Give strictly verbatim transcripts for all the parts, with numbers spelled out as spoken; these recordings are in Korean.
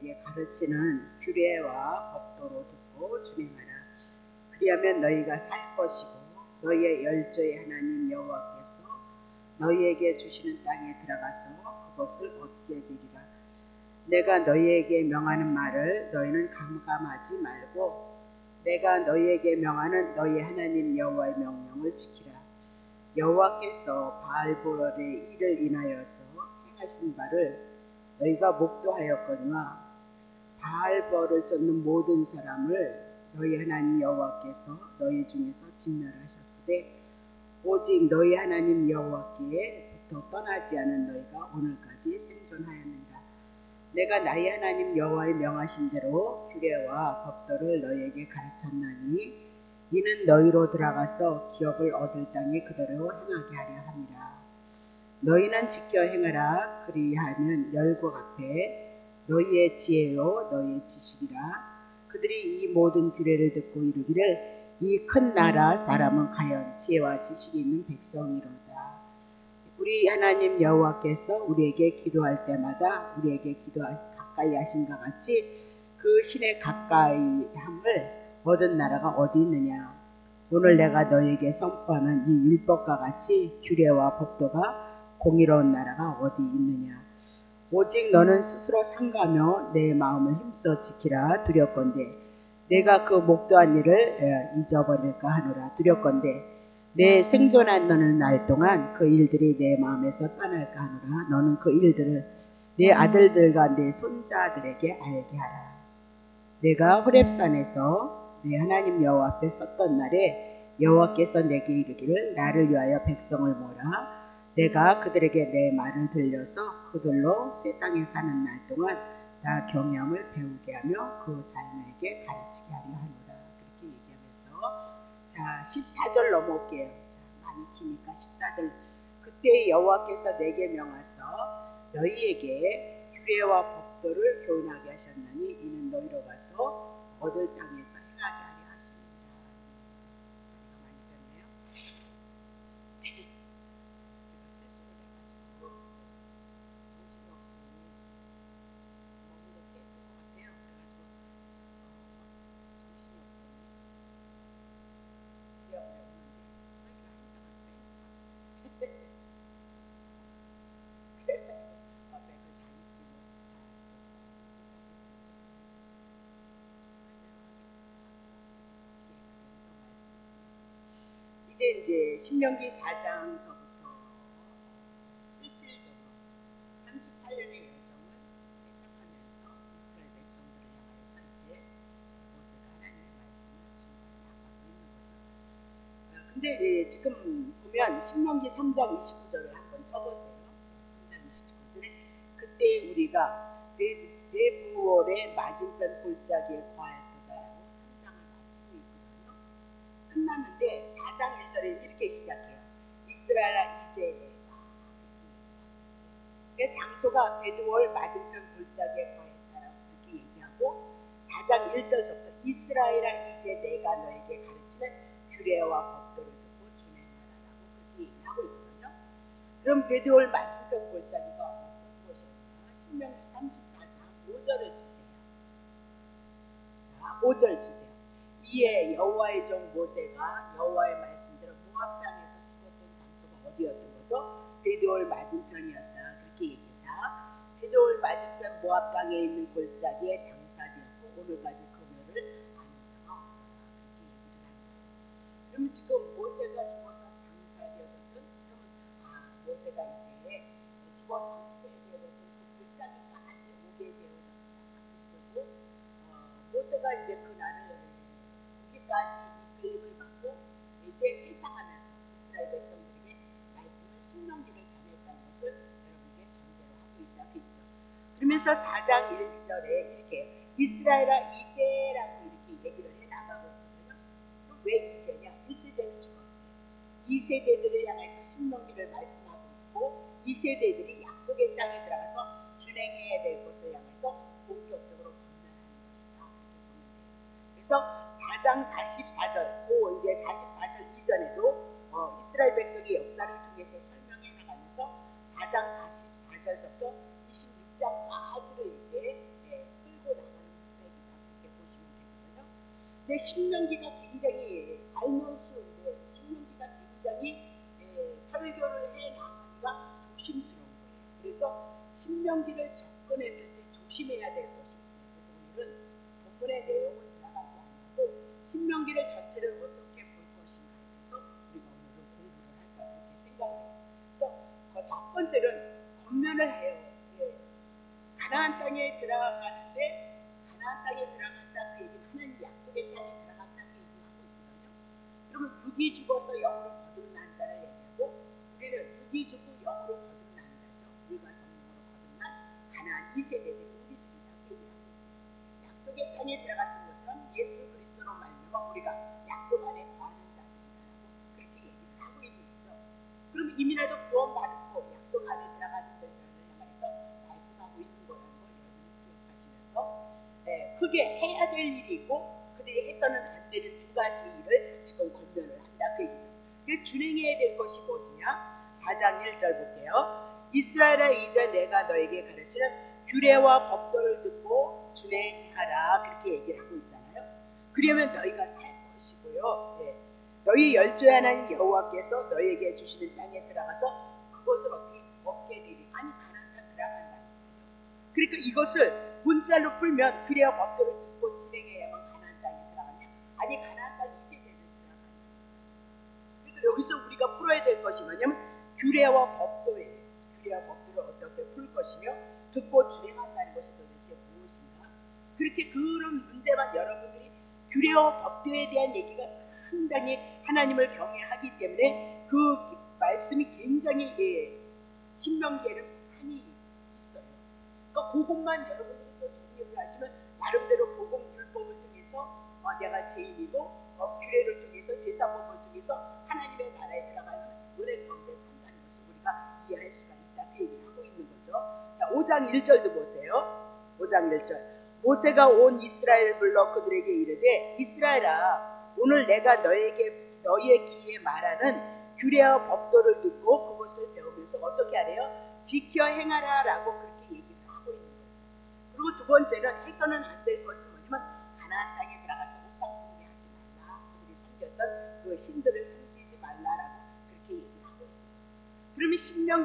너희에게 가르치는 규례와 법도로 듣고 준행하라. 그리하면 너희가 살 것이고 너희의 열조의 하나님 여호와께서 너희에게 주시는 땅에 들어가서 그것을 얻게 되리라. 내가 너희에게 명하는 말을 너희는 감감하지 말고 내가 너희에게 명하는 너희 하나님 여호와의 명령을 지키라. 여호와께서 바알보롤의 일을 인하여서 행하신 바를 너희가 목도하였거니와 바알보를 쫓는 모든 사람을 너희 하나님 여호와께서 너희 중에서 진멸하셨으되 오직 너희 하나님 여호와께부터 떠나지 않은 너희가 오늘까지 생존하였느니라. 내가 나의 하나님 여호와의 명하신 대로 규례와 법도를 너희에게 가르쳤나니 이는 너희로 들어가서 기업을 얻을 땅에 그대로 행하게 하려 함이라. 너희는 지켜 행하라. 그리하면 열국 앞에 너희의 지혜요 너희의 지식이라. 그들이 이 모든 규례를 듣고 이르기를 이 큰 나라 사람은 과연 지혜와 지식이 있는 백성이로다. 우리 하나님 여호와께서 우리에게 기도할 때마다 우리에게 기도 가까이 하신과 같이 그 신의 가까이함을 얻은 나라가 어디 있느냐. 오늘 내가 너에게 선포하는 이 율법과 같이 규례와 법도가 공의로운 나라가 어디 있느냐. 오직 너는 스스로 상가며 내 마음을 힘써 지키라. 두렵건대 내가 그 목도한 일을 잊어버릴까 하노라. 두렵건대 내 생존하는 날 동안 그 일들이 내 마음에서 떠날까 하노라. 너는 그 일들을 내 아들들과 내 손자들에게 알게 하라. 내가 호렙산에서 내 하나님 여호와 앞에 섰던 날에 여호와께서 내게 이르기를 나를 위하여 백성을 모으라. 내가 그들에게 내 말을 들려서 그들로 세상에 사는 날 동안 다 경영을 배우게 하며 그 자녀에게 가르치게 하려 하노라. 그렇게 얘기하면서 자 십사 절 넘어올게요. 자, 많이 기니까 십사 절. 그때 여호와께서 내게 명하서 너희에게 규례와 법도를 교훈하게 하셨나니 이는 너희로 가서 얻을 땅에서 행하게 하려 하십니다. 자리가 많이 됐네요. 제가 실수를 해가지고 정신이 없이 너무 이렇게 했던 것 같아요. 그래가지고 어, 정신이 없었네. 기억이 없는데 소리가 한장한데 그래가지고 어, 맥을 다 잊지 못하겠다 이제 이제 신명기 사 장서부터 실질적으로 삼십팔 년의 여정을 해석하면서 이스라엘 백성들을 향하여서 이제 모세가 하나님의 말씀을 준비하고 있는 거죠. 근데 예, 지금 보면 신명기 삼 장 이십구 절을 한번 쳐보세요. 삼 장 이십구 절에 그때 우리가 네부올의 맞은편 골짜기에 거하였다라고 삼 장을 마치고 있거든요. 끝났는데 사 장 일 절에 이렇게 시작해요. 이스라엘아 이제 내가 그러니까 장소가 베드올 맞은편 골짜기에 거했다라고 이렇게 얘기하고 사 장 일 절부터 이스라엘아 이제 내가 너에게 가르치는 규례와 법도를 듣고 준행하라라고 그렇게 얘기하고 있거든요. 그럼 베드올 맞은편 골짜기가 어떤 곳이었나? 신명기 삼십사 장 오 절을 치세요. 자, 오 절 치세요. 이에 여호와의 종 모세가 여호와의 말씀대로 모압 땅에서 죽었던 장소가 어디였던 거죠? 베드올 맞은편이었다. 그렇게 얘기하자. 베드올 맞은편 모압 땅에 있는 골짜기에 장사되었고 오늘까지 그녀를 아는 자가 없다. 그렇게 얘기를 하는 거예요. 그러면 지금 모세가 죽어서 장사되어졌던 그러면 아 모세가 이제 죽어서 장사되어졌던 그 골짜기까지 오게 되어졌다. 그리고 어, 모세가 이제 그날을 까지 이끌림을 받고 이제 회상하면서 이스라엘 백성들에게 말씀을 신명기를 전했다는 것을 여러분에게 전제로 하고 있다. 그랬죠. 그러면서 사 장 일 절에 이렇게 이스라엘아 이제라고 이렇게 얘기를 해 나가고 있거든요. 왜 이제냐? 일 세대는 죽었어요. 이 세대들을 향해서 신명기를 말씀하고 있고 이 세대들이 약속의 땅에 들어가서 준행해야 될 것을 향해서 본격적으로 건면하는 것이다. 이렇게 보면 돼요. 그래서 사 장 사십사 절, 또 이제 사십사 절 이전에도 어, 이스라엘 백성의 역사를 통해서 설명해 나가면서 사 장 사십사 절부터 이십육 장까지를 이제 예, 끌고 근데 신명기가 굉장히 알면 쉬운데 신명기가 굉장히 예, 설교를 해 나가기가 조심스러운 거예요. 그래서 신명기를 접근했을 때 조심해야 될 것이 있어요. 그래서 오늘은 본문의 내용을 들어가지 않고 신명기를 전체를 어떻게 볼 것인가에 대해서 우리가 오늘은 공부를 할 거라 그렇게 생각해요. 그래서 그 첫 번째는 권면을 해요. 예. 가나안 땅에 들어가는데 가나안 땅에 들어갔다 그 얘기는 하나님 약속의 땅에 들어갔다 그 얘기를 하고 있거든요. 그러면 육이 죽어서 영으로 거듭난 자를 얘기하고 우리는 육이 죽고 영으로 거듭난 자죠. 물과 성령으로 거듭난 가나안 이 세대들이 우리들이다 그 얘기를 하고 있어요. 약속의 땅에 들어갔던 것처럼 예수 그리스도로 말미암아 우리가 약속 안에 거하는 자들이다라고 그렇게 얘기를 하고 있는 거죠. 그럼 이미라도 구원받고 약속 안에 들어가는 자들을 향해서 말씀하고 있는 거라는 걸 여러분이 기억하시면서 네, 크게 해야 될 일이 있고 그들이 해서는 안 되는 두 가지 일을 지금 권면을 한다 그 얘기죠. 그 준행해야 될 것이 뭐냐? 사 장 일 절 볼게요. 이스라엘아 이제 내가 너에게 가르치는 규례와 법도를 듣고 준행하라 그렇게 얘기를 하고 있잖아요. 그러면 너희가 살 것이고요. 네. 너희 열조의 하나님 여호와께서 너희에게 주시는 땅에 들어가서 그것을 어떻게 먹게 되리. 아니 가나안 땅 들어간다는 거예요. 그러니까 이것을 문자로 풀면 규례와 법도를 듣고 진행해야만 가나안 땅에 들어가냐? 아니 가나안 땅 이 세대를 들어가냐? 그러니까 여기서 우리가 풀어야 될 것이 뭐냐면 규례와 법도예요. 규례와 법도를 어떻게 풀 것이며 듣고 준행한다는 것이 도대체 무엇인가? 그렇게 그런 문제만 여러분들이 규례와 법도에 대한 얘기가 상당히 하나님을 경외하기 때문에 그 말씀이 굉장히 예, 신명기에는 많이 있어요. 그러니까 그것만 여러분들이 또 정리를 하시면 나름대로 복음 율법을 통해서 어, 내가 죄인이고 어, 규례를 통해서 제사법을 통해서 하나님의 나라에 들어가는 은혜 가운데 산다는 것을 우리가 이해할 수가 있다 그 얘기를 하고 있는 거죠. 자, 오 장 일 절도 보세요. 오 장 일 절 모세가 온 이스라엘을 불러 그들에게 이르되 이스라엘아 오늘 내가 너에게 너희의 귀에 말하는 규례와 법도를 듣고 그것을 배우면서 어떻게 하래요? 지켜 행하라라고 그렇게 얘기를 하고 있는 거죠. 그리고 두 번째는 해서는 안 될 것은 뭐냐면 가나안 땅에 들어가서 우상 숭배하지 말라. 그들이 섬겼던 그 신들을 섬기지 말라라고 그렇게 얘기를 하고 있어요. 그러면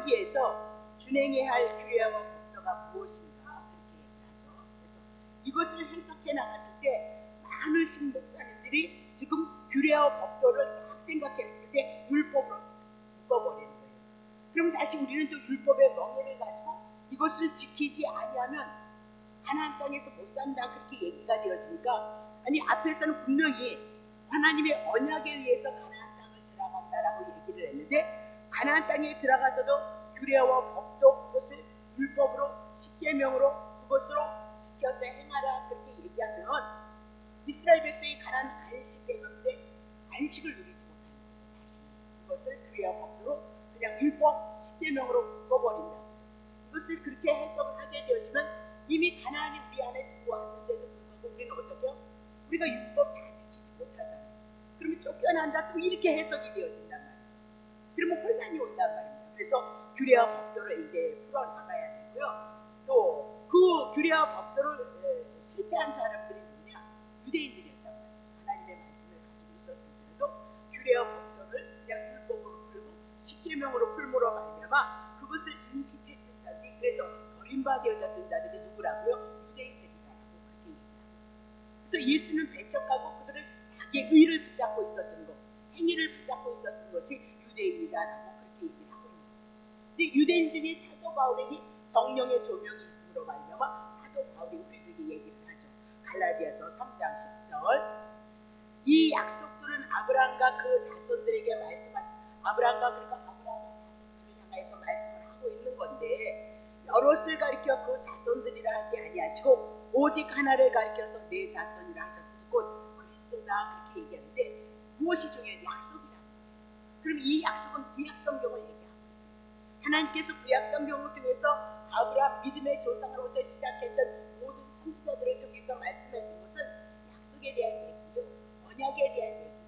신명기에서 준행해야 할 규례와 법도가 무엇인가 그렇게 얘기를 하죠. 그래서 이것을 해석해 나갔을 때 많으신 목사님들이 지금 규례와 법도를 딱 생각했을 때 율법으로 묶어버리는 거예요. 그럼 다시 우리는 또 율법의 멍에를 가지고 이것을 지키지 아니하면 가나안 땅에서 못 산다 그렇게 얘기가 되어지니까 아니 앞에서는 분명히 하나님의 언약에 의해서 가나안 땅을 들어간다라고 얘기를 했는데 가나안 땅에 들어가서도 규례와 법도 그것을 율법으로 십계명으로 그것으로 지켜서 행하라 그렇게 얘기하면 이스라엘 백성이 가나안 안식에 갔는데 안식을 누리지 못하는 거예요. 다시 이것을 규례와 법도로 그냥 율법 십계명으로 묶어버린다. 이것을 그렇게 해석을 하게 되어지면 이미 가나안이 우리 안에 들어왔는데도 불구하고 우리는 어떻게 해요? 우리가 율법 다 지키지 못하잖아요. 그러면 쫓겨난다 또 이렇게 해석이 되어진단 말이죠. 그러면 혼란이 온단 말입니다. 그래서 규례와 법도를 이제 풀어나가야 되고요. 또 그 규례와 법도를 실패한 사람들이 누구냐? 유대인들이었단 말이에요. 하나님의 말씀을 가지고 있었을지라도 규례와 법도를 그냥 율법으로 풀고 십계명으로 풀므로 말미암아 그것을 인식했던 자들이 그래서 버림받아졌던 자들이 누구라고요? 유대인들이다라고 그렇게 얘기하고 있어요. 그래서 예수는 배척하고 그들을 자기의 의를 붙잡고 있었던 것, 행위를 붙잡고 있었던 것이 유대인이다라고 그렇게 얘기를 하고 있는 거죠. 근데 유대인 중에 사도 바울에게 성령의 조명이 있음으로 말미암아 사도 바울이 우리들에게 얘기를 하죠. 갈라디아서 삼 장 십 절 이 약속들은 아브라함과 그 자손들에게 말씀하신 아브라함과 그러니까 아브라함의 자손들을 향해서 말씀을 하고 있는 건데 여럿을 가리켜 그 자손들이라 하지 아니하시고 오직 하나를 가리켜서 내 자손이라 하셨으니 곧 그리스도다 그렇게 얘기하는데 무엇이 중요한 약속이라는 거예요. 그럼 이 약속은 구약 성경을 얘기하고 있어요. 하나님께서 구약 성경을 통해서 아브라함 믿음의 조상으로부터 시작했던 모든 선지자들을 통해서 말씀했던 것은 약속에 대한 얘기요, 언약에 대한 얘기다라고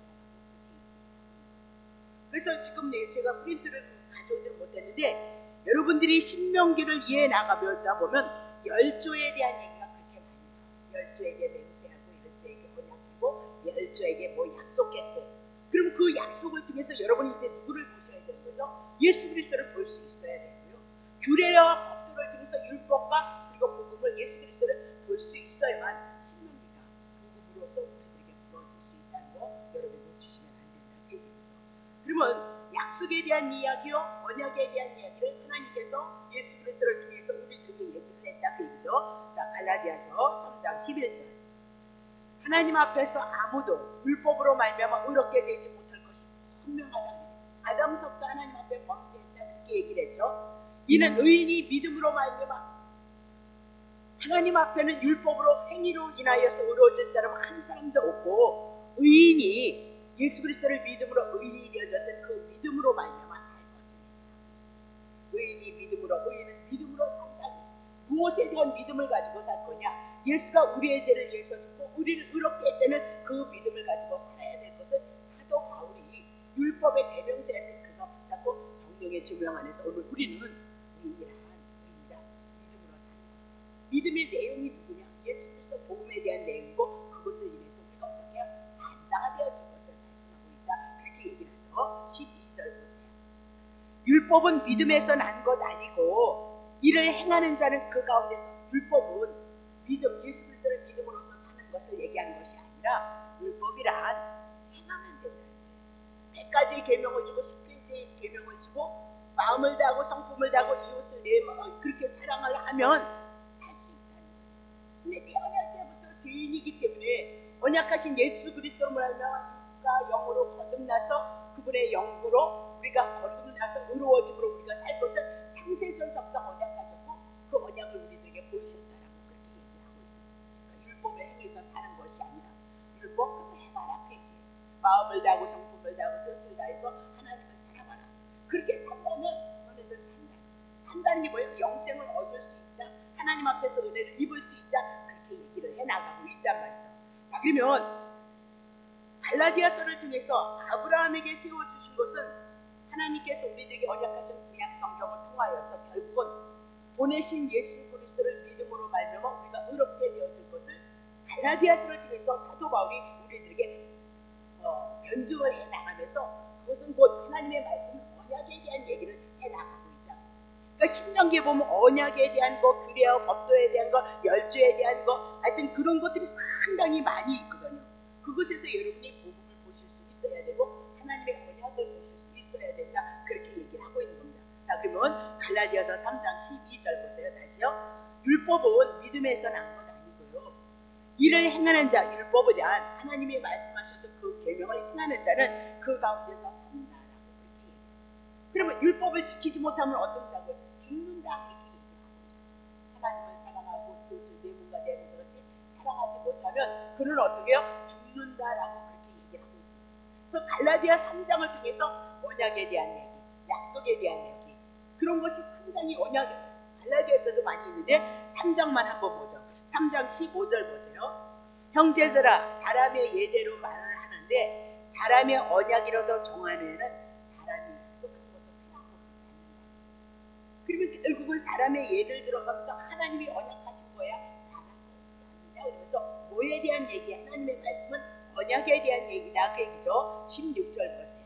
그래서 지금 제가 프린트를 가져오지 못했는데 여러분들이 신명기를 이해해 나가다 보면 열조에 대한 얘기가 그렇게 많이 나와요. 열조에게 맹세하고 이럴 때에게 언약이고 열조에게 뭐 약속했고, 그럼 그 약속을 통해서 여러분이 이제 누구를 보셔야 되는 거죠? 예수 그리스도를 볼 수 있어야 되고요. 규례와 법도를 통해서 율법과 그리고 복음을 예수 그리스도를 볼 수 있어야만 신명기가 복음으로서 우리들에게 부어질 수 있다는 거 여러분이 놓치시면 안 된다는 얘기죠. 그러면 약속에 대한 이야기요, 언약에 대한 이야기를 하나님께서 예수 그리스도를 통해서 우리들에게 얘기를 했다 그 얘기죠. 자, 갈라디아서 삼 장 십일 절. 하나님 앞에서 아무도 율법으로 말미암아 의롭게 되지 못할 것이 분명하다. 아담서부터 하나님 앞에 범죄했다 그렇게 얘기를 했죠. 이는 의인이 믿음으로 말미암아, 하나님 앞에는 율법으로 행위로 인하여서 의로워질 사람 한 사람도 없고, 의인이 예수 그리스도를 믿음으로 의인이 되어졌던 그 믿음으로 말미암아 살 것을 얘기하고 있습니다. 의인이 믿음으로, 의인은 믿음으로 산다. 무엇에 대한 믿음을 가지고 살 거냐? 예수가 우리의 죄를 위해서 죽고 우리를 의롭게 했다는 그 믿음을 가지고 살아야 될 것을 사도 바울이 율법의 대명사였던 그가 붙잡고 성령의 조명 안에서 오늘 우리는 의인이라 의인이라 믿음으로 사는 것이다. 믿음의 내용이 누구냐? 예수 그리스도 복음에 대한 내용이고, 그것을 인해서 우리가 어떻게 해요? 산자가 되어질 것을 말씀하고 있다. 그렇게 얘기를 하죠. 십이 절 보세요. 율법은 믿음에서 난 것 아니고 이를 행하는 자는 그 가운데서, 율법은 믿음, 예수 그리스도를 믿음으로써 사는 것을 얘기하는 것이 아니라, 율법이란 행하면 된다. 백 가지의 계명을 주고 십 개의 계명을 주고 마음을 다하고 성품을 다하고 이웃을 내 마음 그렇게 사랑을 하면 살 수 있다는 거예요. 근데 태어날 때부터 죄인이기 때문에 언약하신 예수 그리스도로 말미암아 육과 영으로 거듭나서 그분의 영으로 우리가 거듭나서 의로워짐으로 우리가 살 것을 창세전서부터 언약하셨고, 그 언약을 우리들에게 보이셨다라고 그렇게 얘기를 하고 있습니다. 그러니까 율법을 행해서 사는 것이 아니라, 율법 그거 해봐라 그 얘기예요. 마음을 다하고 성품을 다하고 뜻을 다해서 하나님을 사랑하라. 그렇게 산다면 너네들 산다. 산다는 게 뭐예요? 영생을 얻을 수 있다. 하나님 앞에서 은혜를 입을 수 있다. 그렇게 얘기를 해나가고 있단 말이죠. 자, 그러면 갈라디아서를 통해서 아브라함에게 세워주신 것은 하나님께서 우리들에게 언약하신 구약 성경을 통하여서 결국은 보내신 예수 그리스도를 믿음으로 말미암아 우리가 의롭게 되어질 것을 갈라디아서를 통해서 사도 바울이 우리들에게 어, 변증을 해나가면서, 그것은 곧 하나님의 말씀 언약에 대한 얘기를 해나가고 있다. 그러니까 신명기에 보면 언약에 대한 거, 규례와 법도에 대한 거, 열조에 대한 거, 하여튼 그런 것들이 상당히 많이 있거든요. 그것에서 여러분이 복음을 보실 수 있어야 되고 하나님의 언약을 보실 수 있어야 된다. 그렇게 얘기를 하고 있는 겁니다. 자, 그러면 갈라디아서 삼 장 십이 절 보세요. 다시요. 율법은 믿음에서 난 것 아니고요, 이를 행하는 자, 율법이란 하나님이 말씀하셨던 그 계명을 행하는 자는 그 가운데서 산다라고 그렇게 얘기해요. 그러면 율법을 지키지 못하면 어떤다고요? 죽는다 그렇게 얘기하고 있어요. 하나님을 사랑하고 그것을 내 몸과 내 몸과 같이 사랑하지 못하면 그는 어떻게 해요? 죽는다라고 그렇게 얘기하고 있습니다. 그래서 갈라디아 삼 장을 통해서 언약에 대한 얘기, 약속에 대한 얘기, 그런 것이 상당히 언약 갈라디아에서도 많이 있는데 삼 장만 한번 보죠. 삼 장 십오 절 보세요. 형제들아, 사람의 예대로 말을 하는데 사람의 언약이라도 정하면은 사람이 약속한 것도 필요하고 그렇지 않는다. 그러면 결국은 사람의 예를 들어가면서 하나님이 언약하신 거야 나가고 있지 않느냐. 그러면서 뭐에 대한 얘기? 하나님의 말씀은 언약에 대한 얘기다 그 얘기죠. 십육 절 보세요.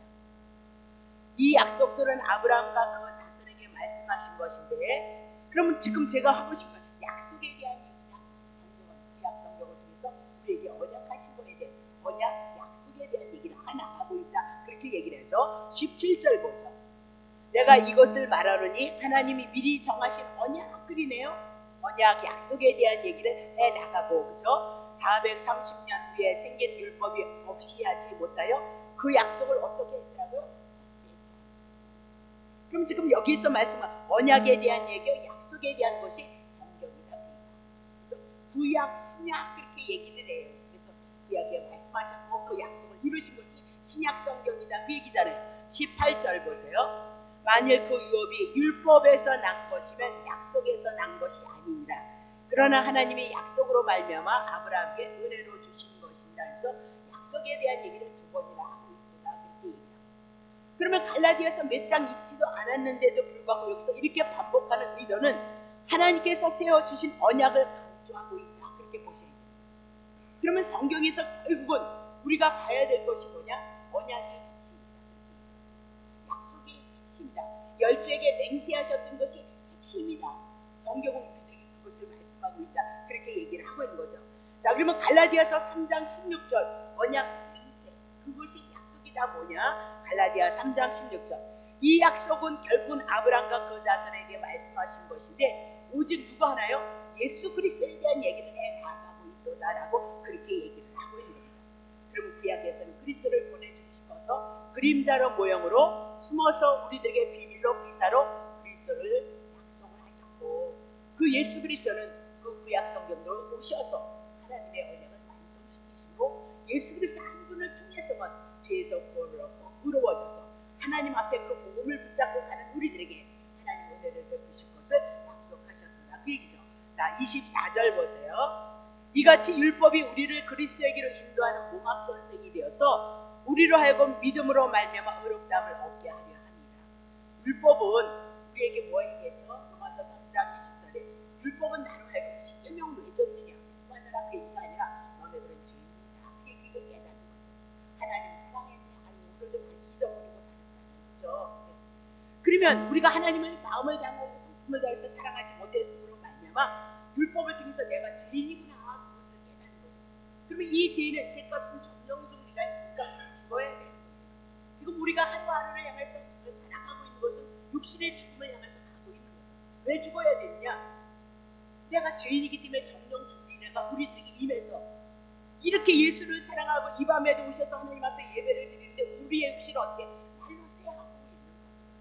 이 약속들은 아브라함과 그 자손에게 말씀하신 것인데, 그러면 지금 제가 하고 싶은 약속에 대한 얘기냐? 성경은 구약 성경을 통해서 우리에게 언약하신 거에 대해 언약, 약속에 대한 얘기를 하나 하고 있다. 그렇게 얘기를 하죠. 십칠 절 보죠. 내가 이것을 말하노니 하나님이 미리 정하신 언약들이네요. 언약, 약속에 대한 얘기를 해 나가고, 그죠? 사백삼십 년 후에 생긴 율법이 없이 하지 못하여 그 약속을 어떻게 했더라고요? 그럼 지금 여기서 말씀한 언약에 대한 얘기요, 약속에 대한 것이 성경이다. 그래서 구약, 신약 그렇게 얘기를 해요. 그래서 구약에 말씀하셨고 그 약속을 이루신 것이 신약 성경이다 그 얘기잖아요. 십팔 절 보세요. 만일 그 유업이 율법에서 난 것이면 약속에서 난 것이 아니니라. 그러나 하나님이 약속으로 말미암아 아브라함에게 은혜로 주신 것이다. 그래서 약속에 대한 얘기를 두 번이나 하고 있다 그렇게 얘기합니다. 그러면 갈라디아서 몇 장 읽지도 않았는데도 불구하고 여기서 이렇게 반복하는 의도는 하나님께서 세워주신 언약을 강조하고 있다 그렇게 보셔야 됩니다. 그러면 성경에서 결국은 우리가 가야 될 것이 뭐냐? 언약의 핵심이다. 약속의 핵심이다. 열조에게 맹세하셨던 것이 핵심이다. 성경은 우리들에게 그것을 말씀하고 있다. 그렇게 얘기를 하고 있는 거죠. 자, 그러면 갈라디아서 삼 장 십육 절 언약 맹세, 그것이 약속이 다 뭐냐? 갈라디아 삼 장 십육 절. 이 약속은 결국은 아브라함과 그 자손에게 말씀하신 것인데 오직 누가 하나요? 예수 그리스도에 대한 얘기를 해 나가고 있도다라고 그렇게 얘기를 하고 있는 겁니다. 그러면 구약에서는 그리스도를 보내주고 싶어서 그림자로 모형으로 숨어서 우리들에게 비밀로 비사로 그리스도를 약속을 하셨고, 그 예수 그리스도는 그 구약 성경으로 오셔서 하나님의 언약을 완성시키시고 예수 그리스도 한 분을 통해서만 죄에서 구원을 얻고 의로워져서 하나님 앞에 그 복음을 붙잡고 가는 우리들에게 하나님 은혜를 베푸실 것을 약속하셨다. 그 얘기죠. 자, 이십사 절 보세요. 이같이 율법이 우리를 그리스도에게로 인도하는 몽합선생이 되어서 우리로 하여금 믿음으로 말미암아 의롭다함을 얻게 하려 합니다. 율법은 우리에게 뭐 얘기했죠? 로마서 삼 장 이십 절에 율법은 나로 하여금 십계명을 왜 줬느냐? 하느라 그 얘기가 아니라 너네들은 죄인이다. 그게 그걸 깨닫는 거죠. 하나님 사랑했냐? 아니 오늘도 많이 잊어버리고 살았잖아요. 그렇죠? 그러면 우리가 하나님을 마음을 다하고 성품을 다해서 사랑하지 못했으므로 말미암아 율법을 통해서 내가 죄인이구나 그것을 깨닫는 거죠. 그러면 이 죄인은 죄값은 정령종리가 있으니까 죽어야 되는 거예요. 지금 우리가 하루하루를 향해서 살아가고 있는 것은 육신의 죽음을 향해서 가고 있는 거예요. 왜 죽어야 되느냐? 내가 죄인이기 때문에 정령종리가 우리들에게 임해서 이렇게 예수를 사랑하고 이 밤에도 오셔서 하나님 앞에 예배를 드리는데 우리의 육신은 어떻게 말로 쇠하고 있는 거예요.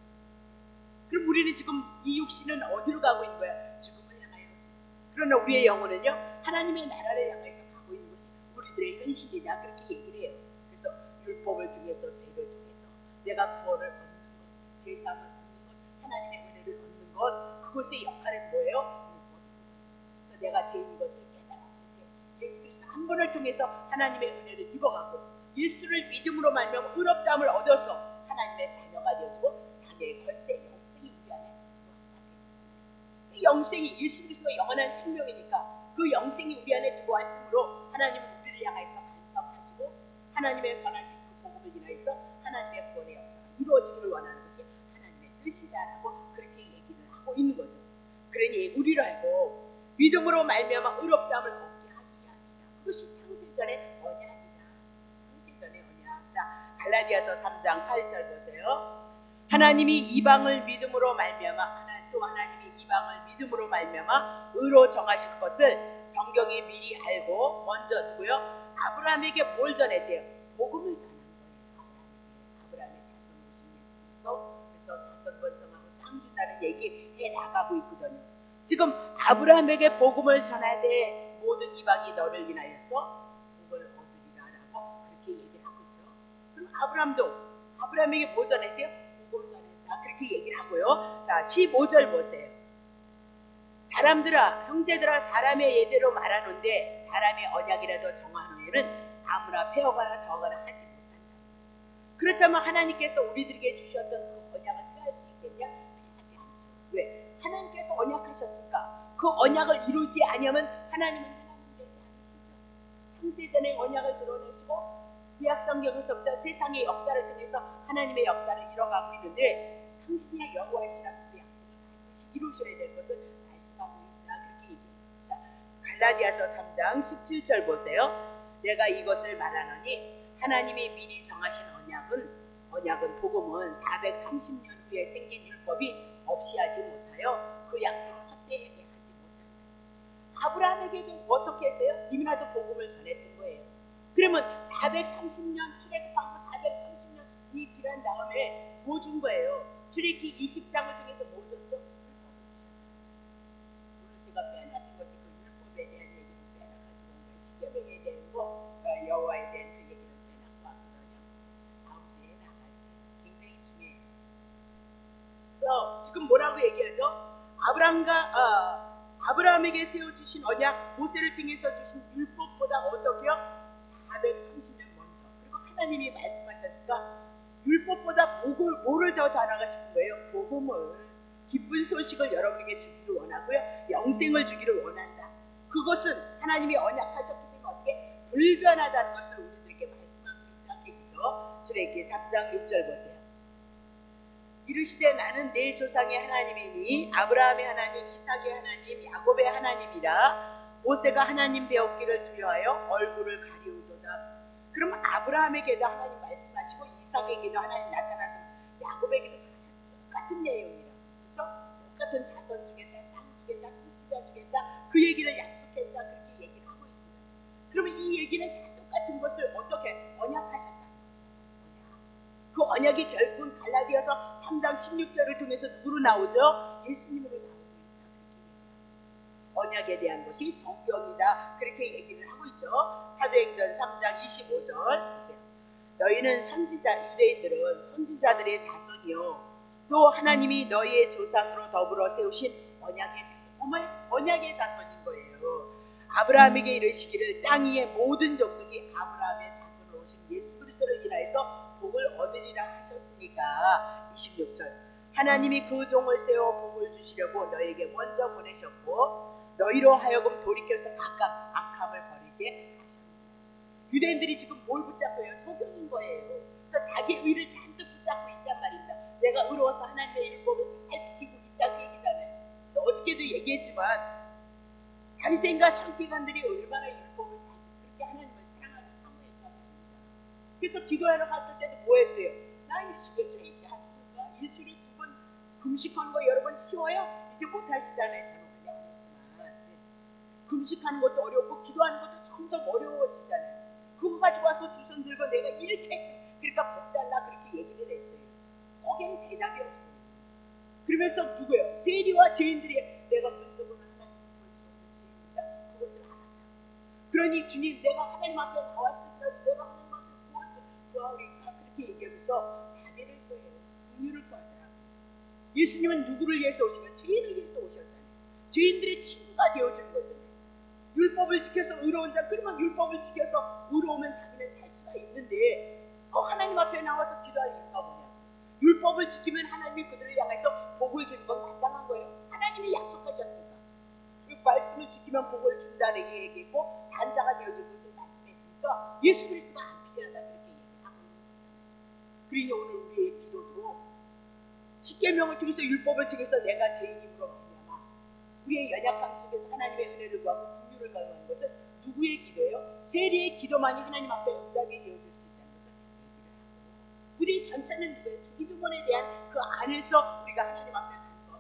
그럼 우리는 지금 이 육신은 어디로 가고 있는 거야? 죽음을 향하여서. 그러나 우리의 영혼은요 하나님의 나라를 향해서 가고 있는 것이 우리들의 현실이다. 그렇게 얘기를 해요. 그래서 율법을 통해서 죄를 통해서 내가 구원을 얻는 것, 죄사함을 얻는 것, 하나님의 은혜를 얻는 것, 그것의 역할은 뭐예요? 그래서 내가 죄인 것을 깨달았을 때 예수 그리스도 한 번을 통해서 하나님의 은혜를 입어가고 예수를 믿음으로 말미암아 의롭다함을 얻어서 하나님의 자녀가 되어지고 자녀의 걸세 영생이 우리 안에 들어왔다. 이 영생이 예수 그리스도가 영원한 생명이니까 그 영생이 우리 안에 들어왔으므로 하나님은 우리를 향해서 간섭하시고 하나님의 선하신 그 복음을 인하여서 하나님의 구원의 역사가 이루어지기를 원하는 것이 하나님의 뜻이다라고 그렇게 얘기를 하고 있는 거죠. 그러니 우리를 알고 믿음으로 말미암아 의롭다함을 얻게 하기 위함이다. 그것이 창세전의 언약이다. 창세전의 언약. 자, 갈라디아서 삼 장 팔 절 보세요. 하나님이 이방을 믿음으로 말미암아 하나, 또 하나님이 이방을 믿음으로 말미암아 의로 정하실 것을 성경이 미리 알고 먼저 누구요? 아브라함에게 뭘 전했대요? 복음을 전한 거예요. 아브라함에게. 아브라함의 자손으로 오신 예수 그리스도. 그래서 자손 번성하고 땅 준다는 얘기 해 나가고 있거든요. 지금 아브라함에게 복음을 전하되 모든 이방이 너를 인하여서 복을 얻으리라라고 그렇게 얘기를 하고 있죠. 그럼 아브라함도 아브라함에게 뭐 전했대요? 복음을 전했다. 그렇게 얘기를 하고요. 자, 십오 절 보세요. 사람들아, 형제들아, 사람의 예대로 말하는데 사람의 언약이라도 정한 후에는 아무나 폐허가나 더하거나 하지 못한다. 그렇다면 하나님께서 우리들에게 주셨던 그 언약을 폐할 수 있겠냐? 폐하지 않죠. 왜? 하나님께서 언약하셨을까? 그 언약을 이루지 아니하면 하나님은 하나님 되지 않으시죠. 창세전에 언약을 드러내시고 구약 성경에서부터 세상의 역사를 통해서 하나님의 역사를 이뤄가고 있는데 당신이 여호와이시라는 그 약속을 반드시 이루셔야 될 것을 말씀하고 있다. 그렇게 얘기합니다. 자, 갈라디아서 삼 장 십칠 절 보세요. 내가 이것을 말하노니 하나님이 미리 정하신 언약은 언약은 복음은 사백삼십 년 후에 생긴 율법이 없이 하지 못하여 그 약속을 헛되게 하지 못한다. 아브라함에게도 어떻게 했어요? 이미나도 복음을 전했던 거예요. 그러면 사백삼십 년 출애굽하고 사백삼십 년이 지난 다음에 뭐 준 거예요? 출애굽기 이십 장을 통해서 뭐 줬죠? 오늘 제가 빼놨던 것이 그 율법에 대한 얘기를 빼놔가지고 십계명에 대한 거, 여호와에 대한 그 얘기를 빼놨고 왔거든요. 다음 주에 나갈 때 굉장히 중요해요. 그래서 지금 뭐라고 얘기하죠? 아브라함과 아, 아브라함에게 세워주신 언약, 모세를 통해서 주신 율법보다 어떻게요? 사백삼십 년 먼저. 그리고 하나님이 말씀하셨으니까 율법보다 복을, 뭐를 더 전하고 싶은 거예요? 복음을, 기쁜 소식을 여러분에게 주기를 원하고요, 영생을 주기를 원한다. 그것은 하나님이 언약하셨기 때문에 어떻게 불변하다는 것을 우리들에게 말씀하셨어요. 출애굽기 삼 장 육 절 보세요. 이르시되 나는 내 조상의 하나님이니 아브라함의 하나님, 이삭의 하나님, 야곱의 하나님이라. 모세가 하나님 배웠기를 두려워하여 얼굴을 가리우도다. 그럼 아브라함에게도 하나님 말씀하시고 이삭에게도 하나님 나타나서 야곱에게도 똑같은 내용이라고, 그렇죠? 똑같은 자손 주겠다, 땅 주겠다, 통치자 주겠다, 그 얘기를 약속했다, 그렇게 얘기를 하고 있습니다. 그러면 이 얘기는 다 똑같은 것을 어떻게 언약하셨다는 거죠. 언약. 그 언약이 결국은 갈라디아서 삼 장 십육 절을 통해서 누구로 나오죠? 예수님으로 나오고 있다, 그렇게 얘기하고 있습니다. 언약에 대한 것이 성경이다, 그렇게 얘기를 하고 있죠. 사도행전 삼 장 이십오 절 보세요. 너희는 선지자, 유대인들은 선지자들의 자손이요 또 하나님이 너희의 조상으로 더불어 세우신 언약의 자손, 정말 언약의 자손인 거예요. 아브라함에게 이르시기를 땅 위의 모든 족속이 아브라함의 자손으로 오신 예수 그리스도를 인하여서 복을 얻으리라 하셨으니까. 이십육 절 하나님이 그 종을 세워 복을 주시려고 너에게 먼저 보내셨고 너희로 하여금 돌이켜서 각각 악함을 버리게 하셨습니다. 유대인들이 지금 뭘 붙잡고 해요? 소경인 거예요. 그래서 자기 의를 잔뜩 붙잡고 있단 말입니다. 내가 의로워서 하나님의 율법을 잘 지키고 있다, 그 얘기잖아요. 그래서 어저께도 얘기했지만 바리새인과 서기관들이 얼마나 율법을 잘 지키고 그렇게 하나님을 사랑하고 사모했단 말입니다. 그래서 기도하러 갔을 때도 뭐 했어요? 나 이거 십일주일에 있지 않습니까? 일주일에 두 번 금식하는 거 여러분 쉬워요? 이제 못하시잖아요. 저는 그냥 하지만 네. 금식하는 것도 어렵고 기도하는 것도 점점 어려워지잖아요. 그거 가지고 와서 두 손 들고 내가 이렇게 했지, 그러니까 복 달라, 그렇게 얘기를 했어요. 거기는 대답이 없어요. 그러면서 누구예요? 세리와 죄인들이 내가 눈뜨고는 하나님 볼 수 없는 죄인이다, 그것을 알았다. 그러니 주님, 내가 하나님 앞에 나왔을지라도 내가 하나님 앞에 무엇을 구하오리까, 그렇게 얘기하면서 자비를 구해요. 긍휼을 구하더라고요. 예수님은 누구를 위해서 오시면 죄인을 위해서 오셨잖아요. 죄인들의 친구가 되어준 거잖아요. 율법을 지켜서 의로운 자, 그러면 율법을 지켜서 의로우면 자기는 살 수가 있는데 어, 하나님 앞에 나와서 기도할 이유가 뭐냐? 율법을 지키면 하나님이 그들을 향해서 복을 주는 건 마땅한 거예요. 하나님이 약속하셨습니다. 그 말씀을 지키면 복을 준다는 얘기했고 산자가 되어줄 것을 말씀했으니까 예수 그리스도가 안 필요하다, 그렇게 얘기하고 있는 거잖아요. 그러니 오늘 우리의 기도도 십계명을 통해서 율법을 통해서 내가 죄인임으로 말미암아 우리의 연약함 속에서 하나님의 은혜를 구하고 긍휼을 구하는 것은 누구의 기도예요? 세리의 기도만이 하나님 앞에 응답이 되어줄 수 있다는 것을 얘기를 하고, 우리 전체는 누구예요? 주기도문에 대한 그 안에서 우리가 하나님 앞에 가는 거.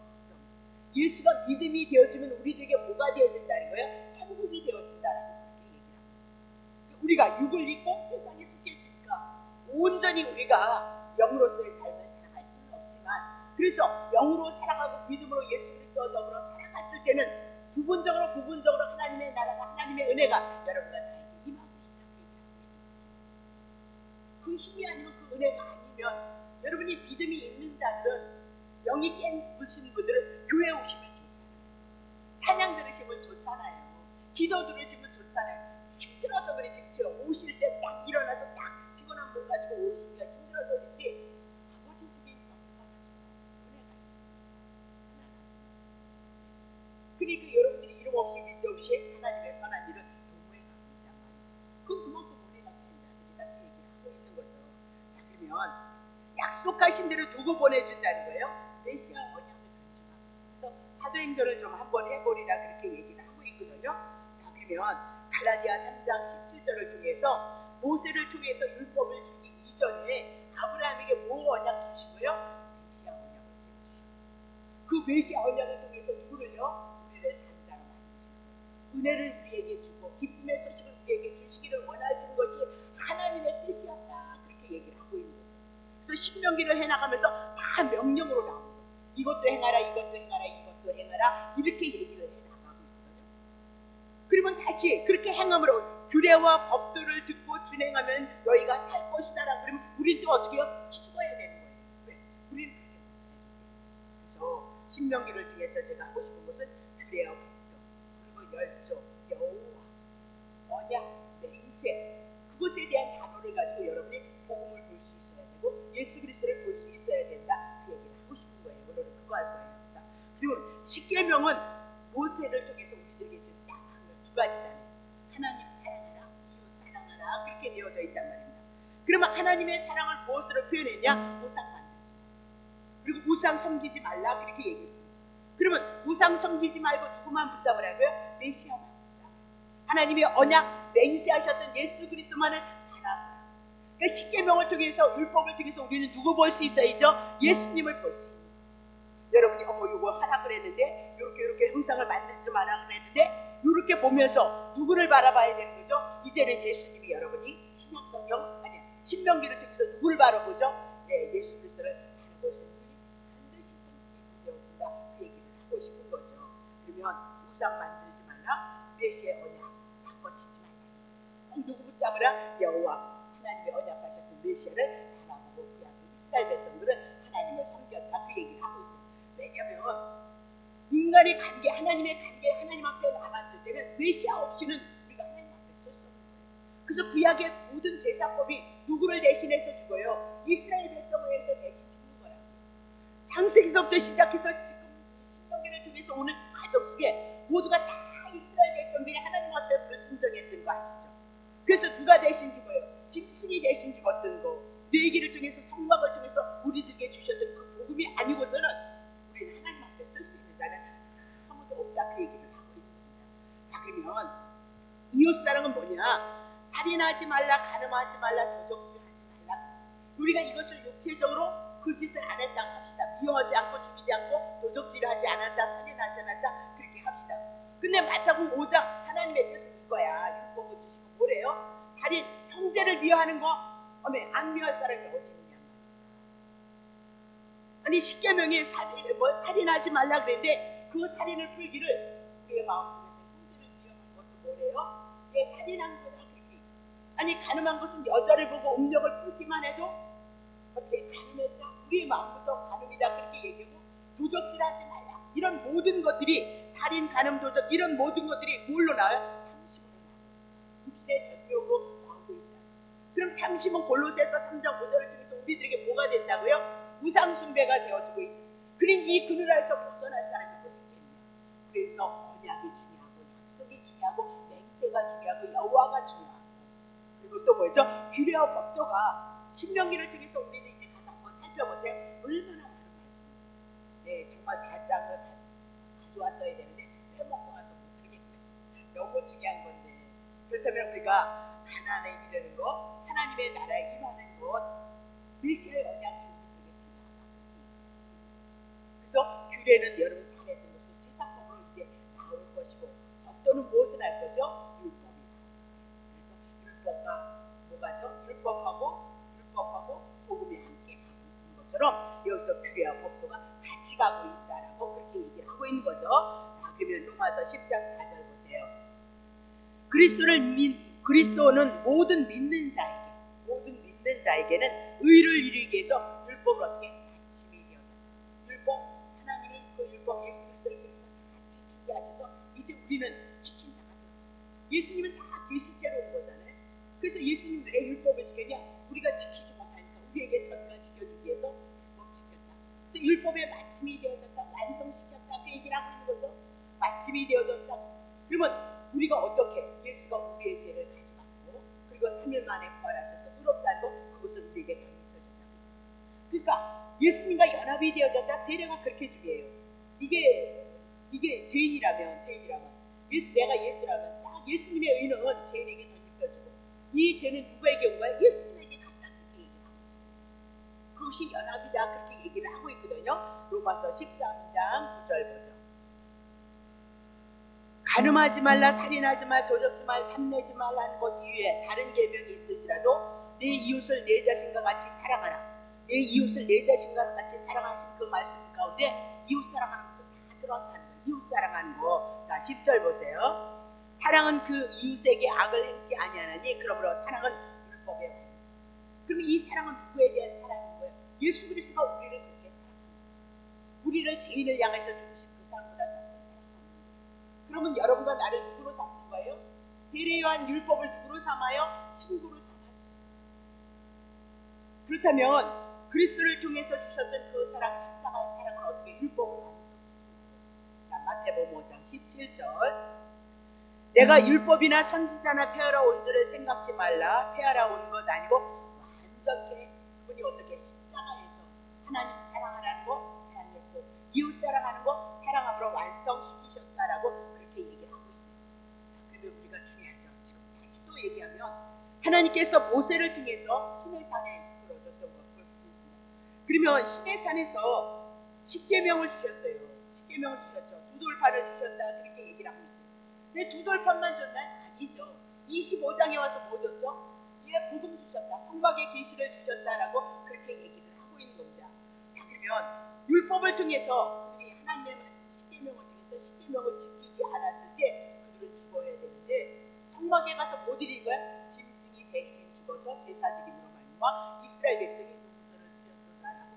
예수가 믿음이 되어주면 우리들에게 뭐가 되어진다는 거예요? 천국이 되어진다라고 그렇게 얘기를 합니다. 우리가 육을 입고 세상에 속해 있으니까 온전히 우리가 영으로서의 삶을 살아갈 수는 없지만, 그래서 영으로 살아가고 믿음으로 예수 그리스도와 더불어 살아갔을 때는 부분적으로 부분적으로 하나님의 나라가, 하나님의 은혜가 여러분과 나에게 임하고 있다고 얘기합니다. 그 힘이 아니면, 그 은혜가 아니면, 여러분이 믿음이 있는 자들은, 영이 깨부신 분들은 교회 오시면 좋잖아요. 찬양 들으시면 좋잖아요. 기도 들으시면 좋잖아요. 힘들어서 그렇지, 그쵸? 오실 때 딱 일어나서 딱 피곤한 분 가지고 오시기가 힘들어서 그렇지, 아버지 집에 있는 얼마나 좋아요. 은혜가 있습니다. 그러니까 여러분들이 이름 없이 믿도 없이 하나님의 선한 일은 도모해 가고 있단 말이에요. 그건 그만큼 우리가 된 자들이다, 그 얘기를 하고 있는 거죠. 자, 그러면 약속하신 대로 두고 보내준다는 거예요. 메시아 언약을 변증하고 있어요. 그래서 사도행전을 좀 한번 해보리라, 그렇게 얘기를 하고 있거든요. 자, 그러면 갈라디아 삼 장 십칠 절을 통해서 모세를 통해서 율법을 주기 이전에 아브라함에게 뭐 언약 주시고요? 메시아 언약을 세우시고, 그 메시아 언약을 통해서 누구를요? 우리를 산자로 만드시고 은혜를 우리에게 주고 기쁨의 소식을 우리에게 주시기를 원하시는 것이 하나님의 뜻이었다, 그렇게 얘기를 하고 있는 거죠. 그래서 신명기를 해나가면서 다 명령으로 나오는 거예요. 이것도 행하라, 이것도 행하라, 이것도 행하라, 이렇게 얘기를 해나가고 있거든요. 그러면 다시 그렇게 행함으로 규례와 법도를 듣고 준행하면 너희가 살 것이다라. 그러면 우리는 또 어떻게 해요? 죽어야 되는 거예요. 왜? 우리는 그렇게 못 살기 때문에. 그래서 신명기를 통해서 제가 하고 싶은 것은 규례와 법도, 그리고 열조, 여호와, 언약, 맹세, 그것에 대한 단어를 가지고 여러분이 복음을 볼 수 있어야 되고 예수 그리스도를 볼 수 있어야 된다, 그 얘기를 하고 싶은 거예요. 오늘은 그거 할 거예요. 자, 그리고 십계명은 모세를 통해서 우리들에게 지금 딱 두 가지잖아요. 하나님 사랑하라, 이웃 사랑하라, 그렇게 되어져 있단 말입니다. 그러면 하나님의 사랑을 무엇으로 표현했냐? 우상 만들지 말자. 그리고 우상 섬기지 말라 그렇게 얘기했습니다. 그러면 우상 섬기지 말고 누구만 붙잡으라고요? 메시아만 붙잡아요. 하나님의 언약 맹세하셨던 예수 그리스도만을 바라보라. 그러니까 십계명을 통해서 율법을 통해서 우리는 누구 볼 수 있어야죠? 예수님을 볼 수 있는 거죠. 여러분이 어머 이거 하라 그랬는데 이렇게 이렇게 형상을 만들지 마라 그랬는데 이렇게 보면서 누구를 바라봐야 되는 거죠? 이제는 예수님이 여러분이 신약성경 아니 신명기를 통해서 누구를 바라보죠? 네, 예수 그리스도를 바라볼 수 있는 분이 반드시 생기게 되어진다. 그 얘기를 하고 싶은 거죠. 그러면 우상 만들지 말라, 메시아의 언약 바꿔치지 말라. 꼭 누구 붙잡으라? 여호와 하나님의 언약하셨던 메시아를 바라보고 그 앞에 이스라엘 백성들은 하나님을 섬겼다. 그 얘기를 하고 있어요. 왜냐하면 인간의 관계, 하나님의 관계, 하나님 앞에 남았을 때는 메시아 없이는 우리가 하나님 앞에 설 수 없는 거예요. 그래서 구약의 모든 제사법이 누구를 대신해서 죽어요? 이스라엘 백성을 위해서 대신 죽는 거라고요. 창세기서부터 시작해서 지금 신명기를 통해서 오는 과정 속에 모두가 다 이스라엘 백성들이 하나님 앞에 불순종했던 거 아시죠? 그래서 누가 대신 죽어요? 짐승이 대신 죽었던 거, 뇌기를 통해서 성막을 통해서 우리들에게 주셨던 그 복음이 아니고서는 우리는 하나님 앞에 설 수 있는 자는 아무도 없다. 그 얘기를 하고 있는 겁니다. 자, 그러면 이웃사랑은 뭐냐? 살인하지 말라, 간음하지 말라, 도적질하지 말라. 우리가 이것을 육체적으로 그 짓을 안 했다고 합시다. 미워하지 않고 죽이지 않고 도적질하지 않았다, 살인하지 않았다, 그렇게 합시다. 근데 마태복음 오 장 하나님의 뜻은 이거야. 율법을 주시고 뭐래요? 살인, 형제를 미워하는 거, 어메 안 미워할 사람이 어디 있냐 말이야. 아니 십계명에 살인, 뭐 살인하지 말라 그랬는데 그 살인을 풀기를 우리의 마음속에서 형제를 미워하는 것도 뭐래요? 예, 살인한 거다 그렇게. 아니 간음한 것은 여자를 보고 음력을 품기만 해도 어떻게 간음했다? 우리의 마음부터 간음이다 그렇게 얘기하고 도적질하지 말라. 이런 모든 것들이 살인, 간음, 도적 이런 모든 것들이 뭘로 나와요? 탐심으로 나와요. 육신의 전력으로 나오고 있다. 그럼 탐심은 골로새서 삼 장 오 절을 통해서 우리들에게 뭐가 된다고요? 우상 숭배가 되어지고 있다. 그린 이 그늘 아래서 벗어날 사람이 어디 있겠냐. 그래서 언약이 중요하고 약속이 중요하고 맹세가 중요하고 여호와가 중요하고 그리고 또 뭐죠? 규례와 법도가 신명기를 통해서 우리는 이제 가서 한번 살펴보세요. 얼마나 많은 말씀입니다. 네, 정말 사 장을 가져왔어야 되는데 빼먹고 와서 못하겠네요. 너무 중요한 건데. 그렇다면 우리가 가나안에 이르는 것, 하나님의 나라에 임하는 것, 메시아의 언약이 우리에게 필요하다. 그래서 규례는 여러분 잘했던 것을 제사법으로 이제 나올 것이고 법도는 무엇을 할 거죠? 율법이. 그래서 율법과 뭐가죠? 율법하고 율법하고 복음이 함께 가고 있는 것처럼 여기서 규례와 법도가 같이 가고 있다라고 그렇게 얘기를 하고 있는 거죠. 자, 그러면 로마서 십 장 사 절 보세요. 그리스도를 믿 그리스도는 모든 믿는 자에게 모든 믿는 자에게는 의를 이루기 위해서 율법을 어떻게 마침이 되었다. 율법 하나님이 그 율법 예수 그리스도를 통해서 다 지키게 하셔서 이제 우리는 지킨 자가 되었다. 예수님은 다 계시죄로 온 거잖아요. 그래서 예수님 왜 율법을 지켰냐? 우리가 지키지 못하니까 우리에게 전가시켜주기 위해서 율법 지켰다. 그래서 율법의 마침이 되어졌다, 완성시켰다 그 얘기를 하고 있는 거죠. 마침이 되어졌다. 그러면 우리가 어떻게 예수가 우리의 죄를 가져갔고 그리고 삼 일 만에 부활하셔서 의롭다는 거 그것을 우리에게 강력해줬다. 그러니까 예수님과 연합이 되어졌다. 세례가 그렇게 중요해요. 이게 이게 죄인이라면 죄인이라면 예수, 내가 예수라면 딱 예수님의 의는 죄인에게 덧입혀지고 이 죄는 누구에게 온 거야? 예수님에게 갔다 그렇게 얘기를 하고 있어요. 그것이 연합이다 그렇게 얘기를 하고 있거든요. 로마서 십삼 장 구 절 보죠. 간음하지 말라, 살인하지 말, 도적지 말, 탐내지 말라는 것 이외에 다른 계명이 있을지라도 내 이웃을 내 자신과 같이 사랑하라. 내 이웃을 내 자신과 같이 사랑하신 그 말씀 가운데 이웃 사랑하는 것은 다 들어간다는 거예요. 이웃 사랑하는 거. 자, 십 절 보세요. 사랑은 그 이웃에게 악을 행치 아니하나니 그러므로 사랑은 율법의 원수. 그럼 이 사랑은 누구에 대한 사랑인 거예요? 예수 그리스도가 우리를 그렇게 사랑합니다. 우리를 죄인을 향해서 죽으신 그 사랑보다 더 사랑합니다. 그러면 여러분과 나를 누구로 삼는 거예요? 세례요한 율법을 누구로 삼아요? 친구로 삼았습니다. 그렇다면 그리스도를 통해서 주셨던 그 사랑, 십자가의 사랑을 어떻게 율법으로 완성시키는 거예요? 자, 마태복음 오 장 십칠 절. 내가 율법이나 선지자나 폐하러 온 줄을 생각지 말라. 폐하러 온 것 아니고 온전케 그분이 어떻게 십자가에서 하나님 사랑하라는 거 사랑했고 이웃 사랑하는 거 사랑함으로 완성시키셨다라고 그렇게 얘기를 하고 있어요. 자, 그러면 우리가 중요하죠. 지금 다시 또 얘기하면 하나님께서 모세를 통해서 시내 산에 이끌어줬던 걸 볼 수 있습니다. 그러면 시내 산에서 십계명을 주셨어요. 십계명을 주셨죠. 두 돌판을 주셨다 그렇게 얘기를 하고 있어요. 근데 두 돌판만 줬나요? 아니죠. 이십오 장에 와서 뭐 줬죠? 예, 복음 주셨다. 성막의 계시를 주셨다라고 그렇게 얘기를 하고 있는 겁니다. 자, 그러면 율법을 통해서 우리 하나님의 말씀 십계명을 통해서 십계명을 지키지 않았을 때 그들은 죽어야 되는데 성막에 가서 뭐 드린 거야? 짐승이 대신 죽어서 제사 드림으로 말미암아 이스라엘 백성이 그 후손을 드렸다라고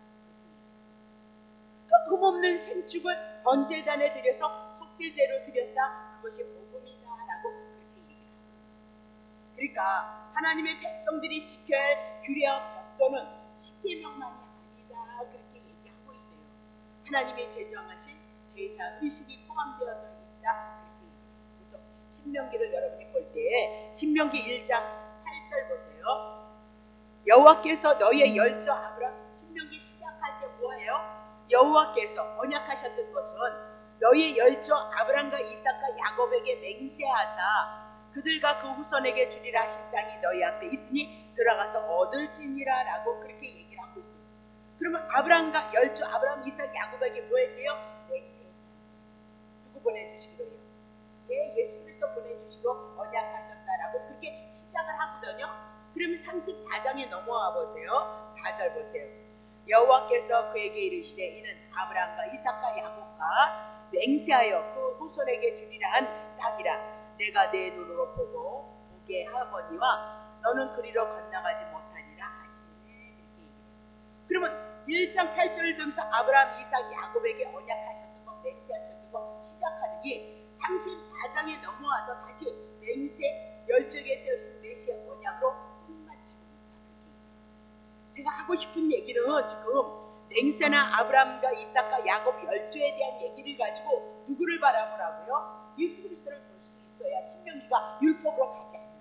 그렇게 흠없는 생축을 번제단에 드려서 속죄제로 드렸다. 그것이 복음이다라고 그렇게 얘기를 하고 있습니다. 그러니까 하나님의 백성들이 지켜야 할 규례와 법도는 십계명만이 아니다 그렇게 얘기하고 있어요. 하나님의 제정하신 제사 의식이 포함되어져 있다 그렇게 얘기해요. 그래서 신명기를 여러분이 볼 때 신명기 일 장 팔 절 보세요. 여호와께서 너희의 열조 아브라함 신명기 시작할 때 뭐예요? 여호와께서 언약하셨던 것은 너희의 열조 아브라함과 이삭과 야곱에게 맹세하사 그들과 그 후손에게 주리라 하신 땅이 너희 앞에 있으니 들어가서 얻을지니라 라고 그렇게 얘기를 하고 있어요. 그러면 아브라함과 열조 아브라함, 이삭, 야곱에게 뭐 했대요? 맹세했다. 누구 보내주시기로 해요? 예, 예수 그리스도 보내주시고 언약하셨다라고 그렇게 시작을 하거든요. 그러면 삼십사 장에 넘어와 보세요. 사 절 보세요. 여호와께서 그에게 이르시되 이는 아브라함과 이삭과 야곱과 맹세하여 그 후손에게 주리라 한 땅이라. 내가 내 눈으로 보고 보게 하거니와 너는 그리로 건너가지 못하리라 하시네. 이렇게 얘기해요. 그러면 일 장 팔 절을 통해서 아브라함, 이삭, 야곱에게 언약하셨던 것, 맹세하셨던 것 시작하더니 삼십사 장에 넘어와서 다시 맹세, 열정에 세우신 메시아 언약으로 끝마치고 있다. 제가 하고 싶은 얘기는 지금 맹세나 아브라함과 이삭과 야곱 열조에 대한 얘기를 가지고 누구를 바라보라고요? 예수 그리스도를 볼 수 있어야 신명기가 율법으로 가지 않는다.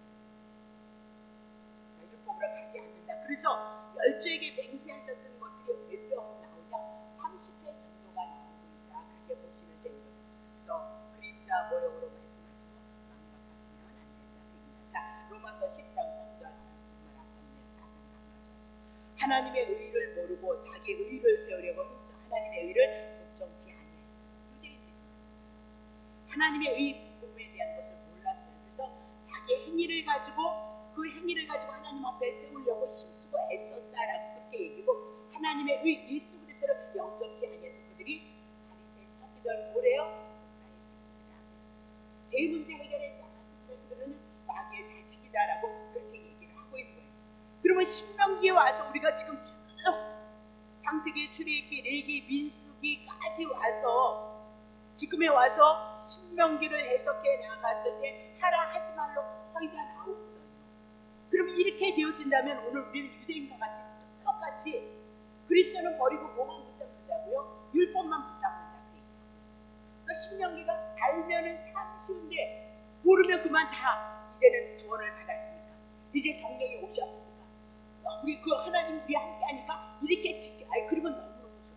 자, 율법으로 가지 않는다. 그래서 열조에게 맹세하셨던 것들이 몇 명 나오냐? 삼십 회 정도가 나오고 있다. 그렇게 보시면 되는 거죠. 그래서 그림자 모형으로 말씀하시면 망각하시면 안 된다. 자, 로마서 십 장 삼 절 정말 아깝네. 사 장 가져왔어요. 하나님의 의를 모르고 자기 의를 세우려고 힘써 하나님의 의를 복종치 아니하여 유대인들이 하나님의 의 복음에 대한 것을 몰랐어요. 그래서 자기의 행위를 가지고 그 행위를 가지고 하나님 앞에 세우려고 힘쓰고 애썼다라고 그렇게 얘기고 하나님의 의 예수 그리스도를 영접지 아니해서 그들이 바리새인 서기들 뭐래요? 목사의 새끼들이라. 제 문제 해결하지 않았을 그들은 마귀의 자식이다라고 그렇게 얘기를 하고 있는 거예요. 그러면 신명기에 와서 우리가 지금 쭉 창세기, 출애굽기, 레위기, 민수기까지 와서 지금에 와서 신명기를 해석해 나갔을 때 하라 하지 말로 거의 다 나오거든요. 그러면 이렇게 되어진다면 오늘 우리는 유대인과 같이 똑같이 그리스도는 버리고 뭐만 붙잡는다고요? 율법만 붙잡는다고 얘기해요. 그래서 신명기가 알면은 참 쉬운데 모르면 그만 다 이제는 구원을 받았으니까 이제 성령이 오셨으니까 우리 그 하나님 우리 함께 하니까 이렇게 지켜. 아이 그러면 너무너무 좋다.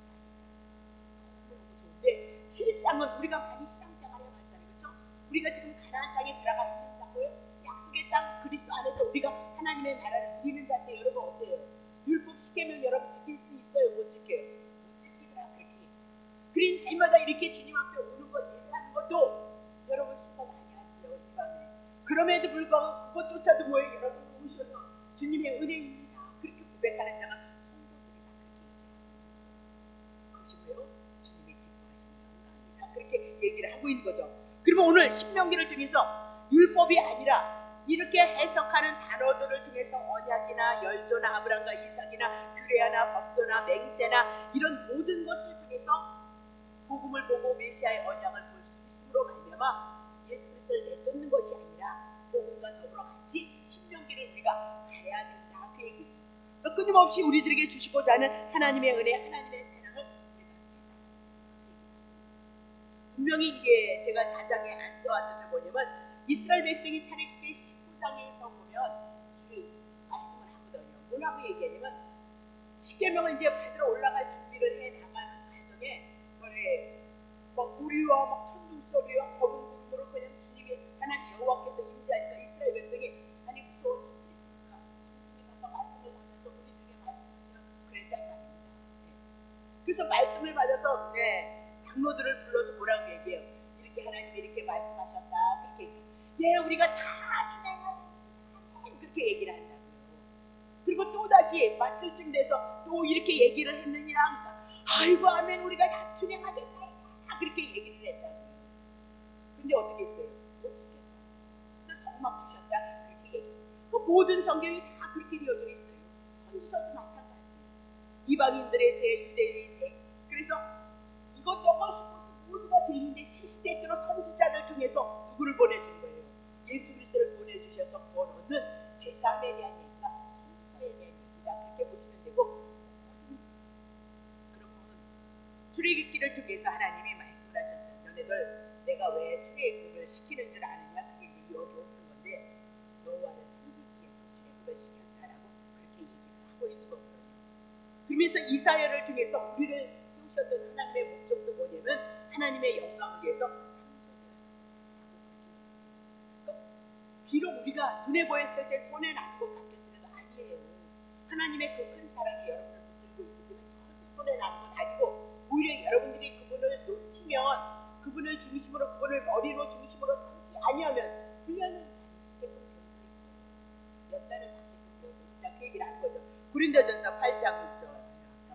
너무너무 좋은데 실상은 우리가 많이 신앙생활에 맞잖아요. 그렇죠? 우리가 지금 가나안 땅에 들어가 있는 자고요. 약속의 땅 그리스도 안에서 우리가 하나님의 나라를 누리는 자인데 여러분 어때요? 율법 십계명 여러분 지킬 수 있어요? 못 지켜요? 못 지키더라 그렇게. 그러니 해마다 이렇게 주님 앞에 오는 것 예배하는 것도 여러분 수고 많이 하지요 이 밤에. 그럼에도 불구하고 그것조차도 뭐예요? 여러분 오셔서 주님의 은혜입니다. 그렇게 고백하는 자가 성도들이다 그렇게 얘기해요. 그것이 뭐예요? 주님이 기뻐하시는 영광이다 그렇게 얘기를 하고 있는 거죠. 그러면 오늘 신명기를 통해서 율법이 아니라 이렇게 해석하는 단어들을 통해서 언약이나 열조나 아브라함과 이삭이나 규례나 법도나 맹세나 이런 모든 것을 통해서 복음을 보고 메시아의 언약을 볼 수 있음으로 말미암아 예수 그리스도를 내쫓는 것이 아니라 복음과 더불어 같이 신명기를 우리가 가야 된다 그 얘기죠. 그래서 끊임없이 우리들에게 주시고자 하는 하나님의 은혜, 하나님의 사랑을 우리가 분명히 이게 제가 사 장에 안 써왔던 게 뭐냐면 이스라엘 백성이 차례기 십구 장에서 보면 주의 말씀을 하거든요. 뭐라고 십계명을 이제 받으러 올라갈 준비를 해 나가는 과정에 뭐래 막 우리와 막 천둥 소리와 검은 구름으로 그냥 주님이 하나님 여호와께서 임재하니까 이스라엘 백성이 아니 무서워 죽겠습니까? 당신이 가서 말씀을 받아서 우리들에게 말씀하세요. 그랬단 말입니다. 네. 그래서 말씀을 받아서 네, 장로들을 불러서 뭐라고 얘기해요? 이렇게 하나님이 이렇게 말씀하셨다. 그렇게 얘기해요. 예, 우리가 다 준행하는 그렇게 얘기를 한다고요. 그리고 또 다시 마칠 쯤 돼서 또 이렇게 얘기를 했느냐? 아이고 아멘 우리가 다 준행하겠다. 그렇게 얘기를 했다고요. 근데 어떻게 했어요? 못 지켰죠. 그래서 성막 주셨다. 그렇게 얘기해요. 그 모든 성경이 다 그렇게 되어져 있어요. 선지서도 마찬가지예요. 이방인들의 죄, 유대인의 죄. 그래서 이것저것 모두가 죄인인데 시시때때로 선지자를 통해서 누구를 보내준 거예요? 예수 그리스도를 보내주셔서 구원 얻는 제사함에 대한 얘기가 선지서에 대한 얘기다. 그렇게 보시면 되고 그러면 출애굽기를 통해서 하나님이 말씀을 하셨어요. 너네들 내가 왜 출애굽을 시키는 줄 아느냐? 그게 이제 여기 오는 건데 여호와를 섬기기 위해서 출애굽을 시켰다라고 그렇게 얘기를 하고 있는 거거든요. 그러면서 이사야를 통해서 우리를 세우셨던 하나님의 목적도 뭐냐면 하나님의 영광을 위해서 비록 우리가 눈에 보였을 때 손에 난 것 같을지라도 아니에요. 하나님의 그 큰 사랑이 여러분을 붙들고 있기 때문에 절대 손에 난 건 아니고 오히려 여러분들이 그분을 놓치면 그분을 중심으로 그분을 머리로 중심으로 삼지 아니하면 훈련을 받게끔 되어 있어요. 연단을 받게끔 되어 있다. 그 얘기를 하는 거죠. 고린도전서 팔 장 육 절.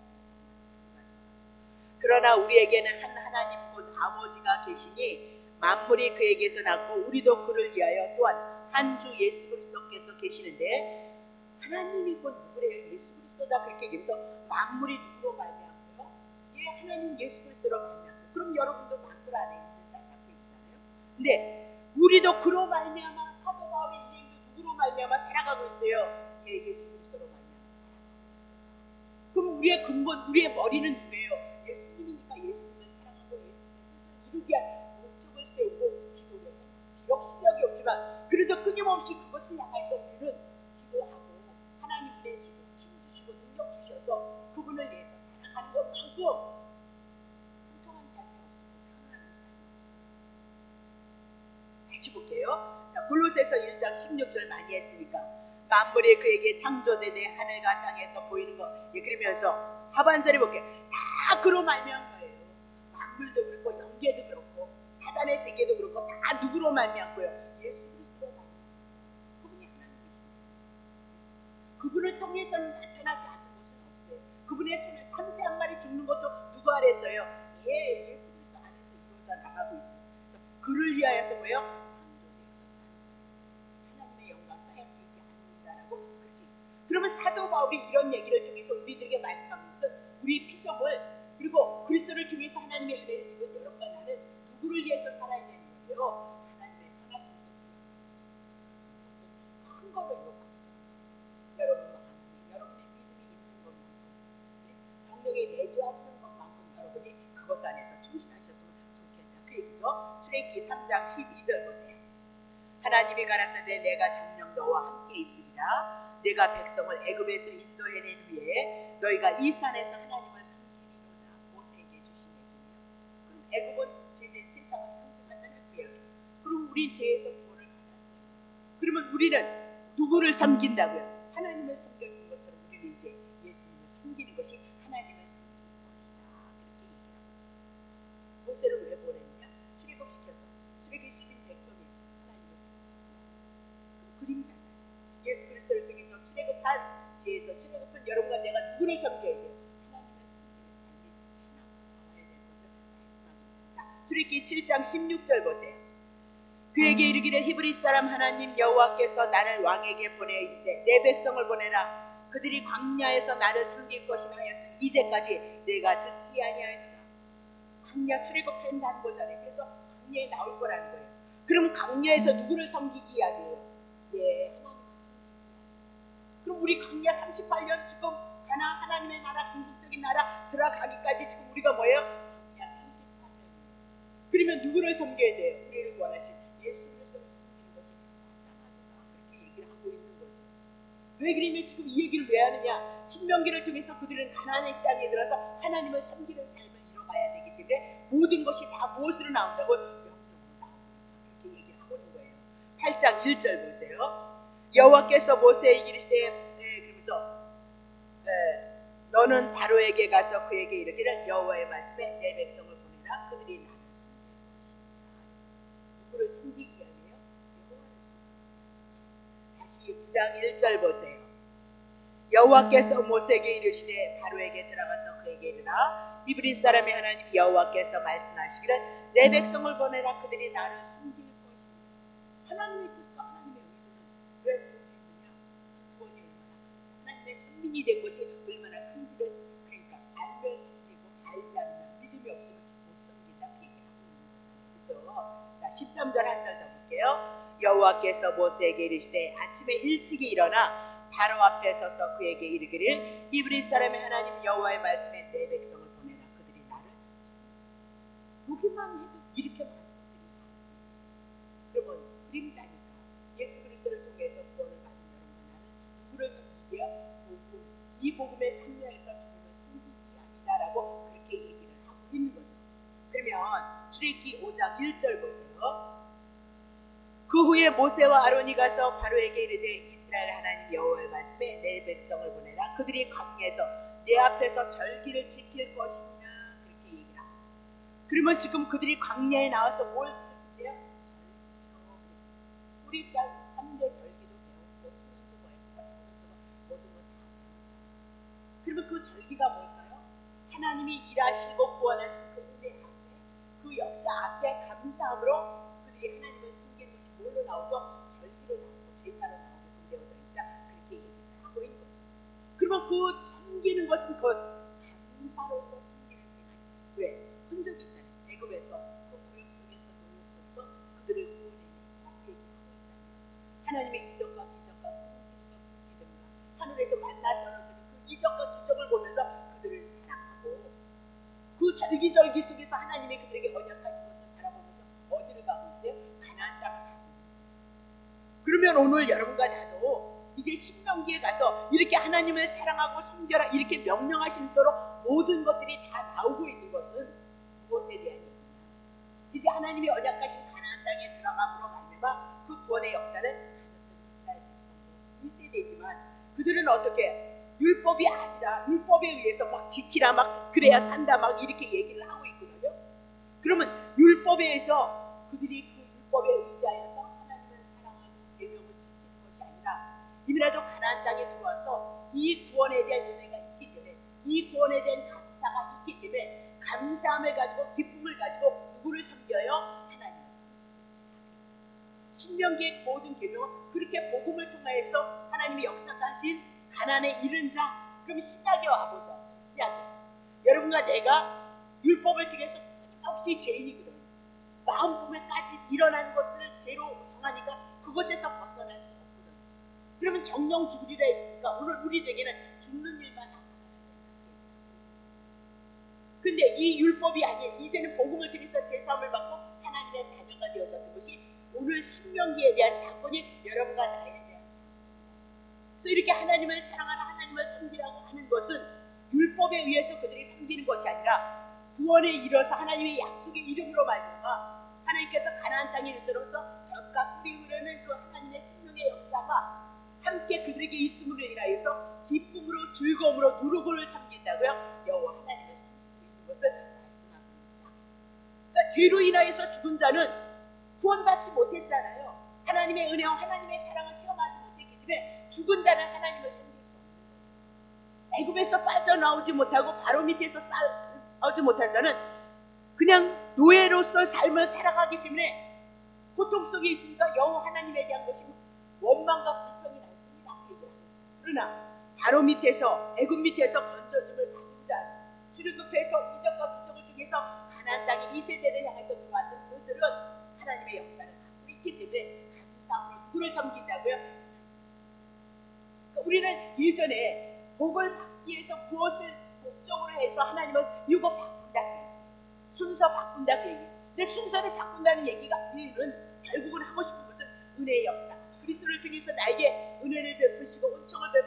그러나 우리에게는 한 하나님 곧 아버지가 계시니 만물이 그에게서 났고 우리도 그를 위하여 또한 한 주 예수 그리스도께서 계시는데 하나님이 곧 누구래요? 예수 그리스도다. 그렇게 얘기해서 만물이 누구로 말미암고요? 예, 하나님 예수 그리스도로 말미암고 그럼 여러분도 만물 안에 있는 자라고 얘기잖아요. 근데 우리도 그로 말미암아 사도 바울의 인생도 누구로 말미암아 살아가고 있어요? 예, 예수 그리스도로 말미암아 살아가고. 그럼 우리의 근본, 우리의 머리는 누구예요? 예수님이니까 예수님을 사랑하고 예수님의 뜻을 이루기 위한 목적을 세우고 기도를 해요. 비록 시력이 없지만 그래도 끊임없이 그것을 향해서 우리는 기도하고 하나님 은혜 주고 힘 주시고 능력 주셔서 그분을 위해서 살아가는 것만큼 통통한 삶이 없습니다. 평안한 삶이 없습니다. 다시 볼게요. 자, 골로새서 일 장 십육 절 많이 했으니까 만물이 그에게 창조되되 하늘과 땅에서 보이는 것. 예, 그러면서 하반절에 볼게요. 다 그로 말미암은 거예요. 만물도 그렇고 영계도 그렇고 사단의 세계도 그렇고 다 누구로 말미암고요? 예수 그리스도로 말미암고 그분이 하나님이십니다. 그분을 통해서는 나타나지 않는 것은 없어요. 그분의 손에 참새 한 마리 죽는 것도 누구 아래서요? 예, 예수 그리스도 안에서 이루어져 나가고 있습니다. 그래서 그를 위하여서 뭐예요? 하나님의 영광 빼앗기지 않는다라고 그렇게. 그러면 사도 바울이 이런 얘기를 통해서 우리들에게 말씀하는 것은 우리 피조물 그리고 그리스도를 통해서 하나님의 은혜를 입은 여러분과 나는 누구를 위해서 살아야 되는 거예요? 하나님의 선하신 것을 큰 거를 요구하지 않죠. 여러분과 함께 여러분의 믿음이 있는 것만큼 성령의 내주하시는 것만큼 여러분이 그것 안에서 충실하셨으면 좋겠다. 그 얘기죠. 출애굽기 삼 장 십이 절 보세요. 하나님이 가라사대 내가 정녕 너와 함께 있으리라. 내가 백성을 애굽에서 인도해낸 후에 너희가 이 산에서 하나님을 섬기리로다. 모세에게 주신 얘기예요. 그럼 애굽은 죄된 세상을 상징하잖아요. 그 이야기. 그럼 우리 죄에서 구원을 받았어요. 그러면 우리는 누구를 섬긴다고요? 하나님을 섬겼던 것처럼 우리는 이제 예수님을 섬기는 것이 하나님을 섬기는 것이다. 그렇게 얘기하고 있어요. 모세를 왜 보냈냐? 출애굽시켜서 출애굽시킨 백성이 하나님을 섬기는 그림자잖아요. 예수 그리스도를 통해서 출애굽한 죄에서 출애굽한 여러분과 내가 누구를 섬겨야 돼요? 하나님을 섬기는 삶이 신앙 나와야 될 것을 말씀합니다. 자, 출애굽기 칠 장 십육 절 보세요. 그에게 이르기를 히브리 사람 하나님 여호와께서 나를 왕에게 보내 이르시되 내 백성을 보내라. 그들이 광야에서 나를 섬길 것이라 하였으니 이제까지 내가 듣지 아니하였노라. 광야 출애굽한다는 거잖아요. 그래서 광야에 나올 거라는 거예요. 그럼 광야에서 누구를 섬기기 위하여요? 예, 하나님을 섬기기. 그럼 우리 광야 삼십팔 년 지금 가나안 하나님의 나라 궁극적인 나라 들어가기까지 지금 우리가 뭐예요? 광야 삼십팔 년. 그러면 누구를 섬겨야 돼요? 우리를 구원하신 예수 그리스도를 섬기는 것이 마땅하다. 그렇게 얘기를 하고 있는 거죠. 왜 그러냐? 지금 이 얘기를 왜 하느냐? 신명기를 통해서 그들은 가나안의 땅에 들어서 하나님을 섬기는 삶을 이뤄가야 되기 때문에 모든 것이 다 무엇으로 나온다고? 명령으로 나옵니다. 그렇게 얘기를 하고 있는 거예요. 팔 장 일 절 보세요. 여호와께서 모세에게 이르시되, 네, 그러면서 네, 너는 바로에게 가서 그에게 이르기를 여호와의 말씀에 내 백성을 보내라. 그들이 나를 섬길 것이다. 누구를 섬기기 위함이에요? 여호와를 섬기기. 다시 구 장 일 절 보세요. 여호와께서 모세에게 이르시되 바로에게 들어가서 그에게 이르라. 이브리 사람의 하나님 여호와께서 말씀하시기를 내 백성을 보내라. 그들이 나를 섬길 것이다. 하나님의 뜻과 하나님의 의도는 왜 그렇겠느냐? 구원이 얼마나 큰지, 하나님의 선민이 된 것이 얼마나 큰지를, 그러니까 알면 섬기고 알지 않으면 믿음이 없으면 못 섬긴다, 그 얘기하고 있는 거잖아요. 그죠? 자, 십삼 절 한 절 더 볼게요. 여호와께서 모세에게 이르시되 아침에 일찍이 일어나 바로 앞에 서서 그에게 이르기를 이브리 사람의 하나님 여호와의 말씀에 내 백성을 보내라. 그들이 나를 보기만 해도 이렇게 많은 것들이 있다. 그러면 그림자니까 예수 그리스도를 통해서 구원을 받은 여러분, 나는 누구를 섬기기야? 복음, 이 복음에 참여해서 주님을 섬기기 아니다라고 그렇게 얘기를 하고 있는 거죠. 그러면 출애굽기 오 장 일 절 보세요. 그 후에 모세와 아론이 가서 바로에게 이르되 이스라엘 하나님 여호와의 말씀에 내 백성을 보내라. 그들이 광야에서 내 앞에서 절기를 지킬 것이냐, 그렇게 얘기를 합니다. 그러면 지금 그들이 광야에 나와서 뭘 지킬게요? 절기로. 우리 딸 삼 대 절기도 배웠고 수련도 배웠고 모든 건 다 배웠잖아요. 그러면 그 절기가 뭘까요? 하나님이 일하시고 구원하신 그 은혜 앞에, 그 역사 앞에 감사함으로 그들이 하나님을 뭘로 나오죠? 절기로 나오고 제사로 나오고 되어져 있다, 그렇게 얘기를 하고 있는 거죠. 그러면 그 섬기는 것은 그 감사로서 섬기는 생활이에요. 왜? 흔적이 있잖아요. 애굽에서 그 고역 속에서 노역 속에서 그들을 구원해내고 그 얘기를 하고 있잖아요. 하나님의 이적과 기적과 기적과 기적과 하늘에서 만나 떨어지는 그 이적과 기적을 보면서 그들을 사랑하고 그 절기절기 속에서 하나님이 그들에게 언약하신 것을 바라보면서 어디를 가고 있어요? 가나안 땅을 가고. 그러면 오늘 여러분과 나도 이제 신명기에 가서 이렇게 하나님을 사랑하고 섬겨라 이렇게 명령하신 대로 모든 것들이 다 나오고 있는 것은 무엇에 대한 얘기냐? 이제 하나님이 언약하신 가나안 땅에 들어감으로 말미암아 그 구원의 역사를 가졌던 이스라엘 백성도 일 세대지만 그들은 어떻게 율법이 아니라 율법에 의해서 막 지키라 막 그래야 산다 막 이렇게 얘기를 하고 있거든요. 그러면 율법에 의해서 그들이 그 율법에 의지하여서 하나님을 사랑하고 계명을 지키는 것이 아니라 이미라도 가나안 땅에 들어와서 이 구원에 대한 은혜가 있기 때문에 이 구원에 대한 감사가 있기 때문에 감사함을 가지고 기쁨을 가지고 누구를 섬겨요? 하나님을 섬겨요. 신명기의 모든 계명은 그렇게 복음을 통하여서 하나님이 역사하신 가나안에 이른 자. 그럼 신약에 와보죠. 신약에 여러분과 내가 율법을 통해서 끊임없이 죄인이거든. 마음 부면까지 일어난 것을 죄로 정하니까 그것에서 벗어날 수 없거든. 그러면 정령 죽으리라 했으니까 오늘 우리에게는 죽는 일만 남아나야 근데 이 율법이 아닌 이제는 복음을 통해서 제사함을 받고 하나님의 자녀가 되어졌던 것이 오늘 신명기에 대한 사건이 여러분과 나에 대한 사건입니다. 그래서 이렇게 하나님을 사랑하라 하나님을 섬기라고 하는 것은 율법에 의해서 그들이 섬기는 것이 아니라 구원에 이뤄서 하나님의 약속의 이름으로 말미암아 하나님께서 가나안 땅에 이르러서 젖과 꿀이 흐르는 그 하나님의 생명의 역사가 함께 그들에게 있음으로 인하여서 기쁨으로 즐거움으로 누룩을 섬긴다고요. 여호와 하나님을 섬기고 있는 것을 말씀하고 있습니다. 그러니까 죄로 인하여서 죽은 자는 구원받지 못했잖아요. 하나님의 은혜와 하나님의 사랑을 체험하지 못했기 때문에 죽은 자는 하나님을 섬길 수 없는 거예요. 애굽에서 빠져나오지 못하고 바로 밑에서 싸우지 못한 자는 그냥 노예로서 삶을 살아가기 때문에 고통 속에 있으니까 여호와 하나님에 대한 것이 원망과 불평이 날 뿐이다. 그러나 바로 밑에서 애굽 밑에서 건져줌을 받은 자, 출애굽해서 이적과 기적을 통해서 가나안 땅에 이 세대를 향해서 들어왔던 그들은 하나님의 역사를 갖고 있기 때문에 감사함으로 누구를 섬긴다고요? 그러니까 우리는 일전에 복을 받기 위해서 무엇을 목적으로 해서 하나님은 이거 바꾼다. 순서 바꾼다 그 얘기. 근데 순서를 바꾼다는 얘기가 우리는 결국은 하고 싶은 것은 은혜의 역사. 그리스도를 통해서 나에게 은혜를 베푸시고 은총을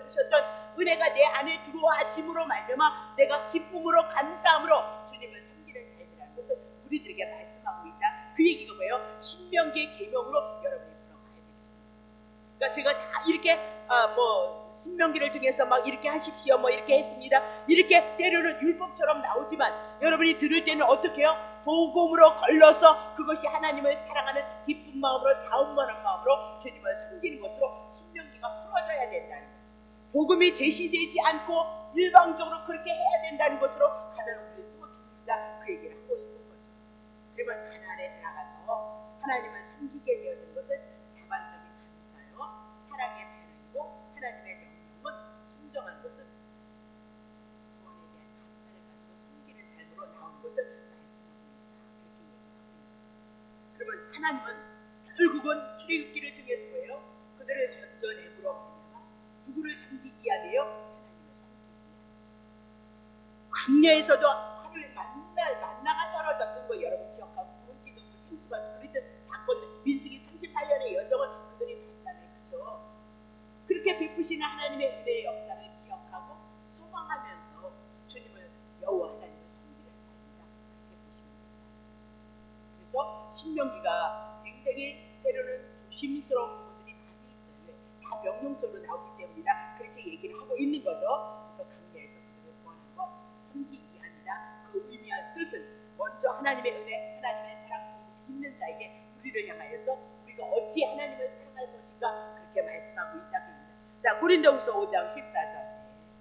은혜가 내 안에 들어와짐으로 말미암아 내가 기쁨으로 감사함으로 주님을 섬기는 삶이라는 것을 우리들에게 말씀하고 있다. 그 얘기가 뭐예요? 신명기의 계명으로 여러분이 풀어가야 되겠습니다. 그러니까 제가 다 이렇게 아, 뭐 신명기를 통해서 막 이렇게 하십시오 뭐 이렇게 했습니다. 이렇게 때로는 율법처럼 나오지만 여러분이 들을 때는 어떻게 해요? 복음으로 걸러서 그것이 하나님을 사랑하는 기쁜 마음으로 자원하는 마음으로 주님을 섬기는 것으로 신명기가 풀어져야 된다는 거예요. 복음이 제시되지 않고 일방적으로 그렇게 해야 된다는 것으로 가나안 우리를 또 죽는다. 그 얘기를 하고 싶은 거죠. 그러면 가나안에 들어가서 하나님을 섬기게 되어진 것은 자발적인 감사요 사랑의 반응이고 하나님의 명령은 순종한 것은 구원에 대한 감사를 가지고 섬기는 삶으로 나오는 것을 말씀하고 있다. 그렇게 얘기하고 있는 거죠. 그러면 하나님은 결국은 출애굽기를 통해서 뭐예요? 그들을 건져내므로 말미암아 누구를 섬기기 위하여? 하나님을 섬기기 위하여. 광야에서도 하루에 만날 만나가 떨어졌던 거 여러분 기억하고 구름 기둥 생수가 그랬던 사건 민수기 삼십팔 년의 여정을 그들이 봤잖아요. 그렇죠? 그렇게 베푸시는 하나님의 은혜의 역사를 기억하고 소망하면서 주님을 여호와 하나님을 섬기는 삶이다. 그렇게 보시면 됩니다. 그래서 신명기가 굉장히 때로는 조심스러운 부분들이 많이 있어요. 다 명령적으로 나오기 때문이다. 그렇게 얘기를 하고 있는 거죠. 그래서 강야에서 그들을 구하는 것, 섬기기 위함이다. 그 의미할 뜻은 먼저 하나님의 은혜, 하나님의 사랑, 믿는 자에게 우리를 향하여서 우리가 어찌 하나님을 사랑할 것인가 그렇게 말씀하고 있다고 합니다. 자, 고린도후서 오 장 십사 절.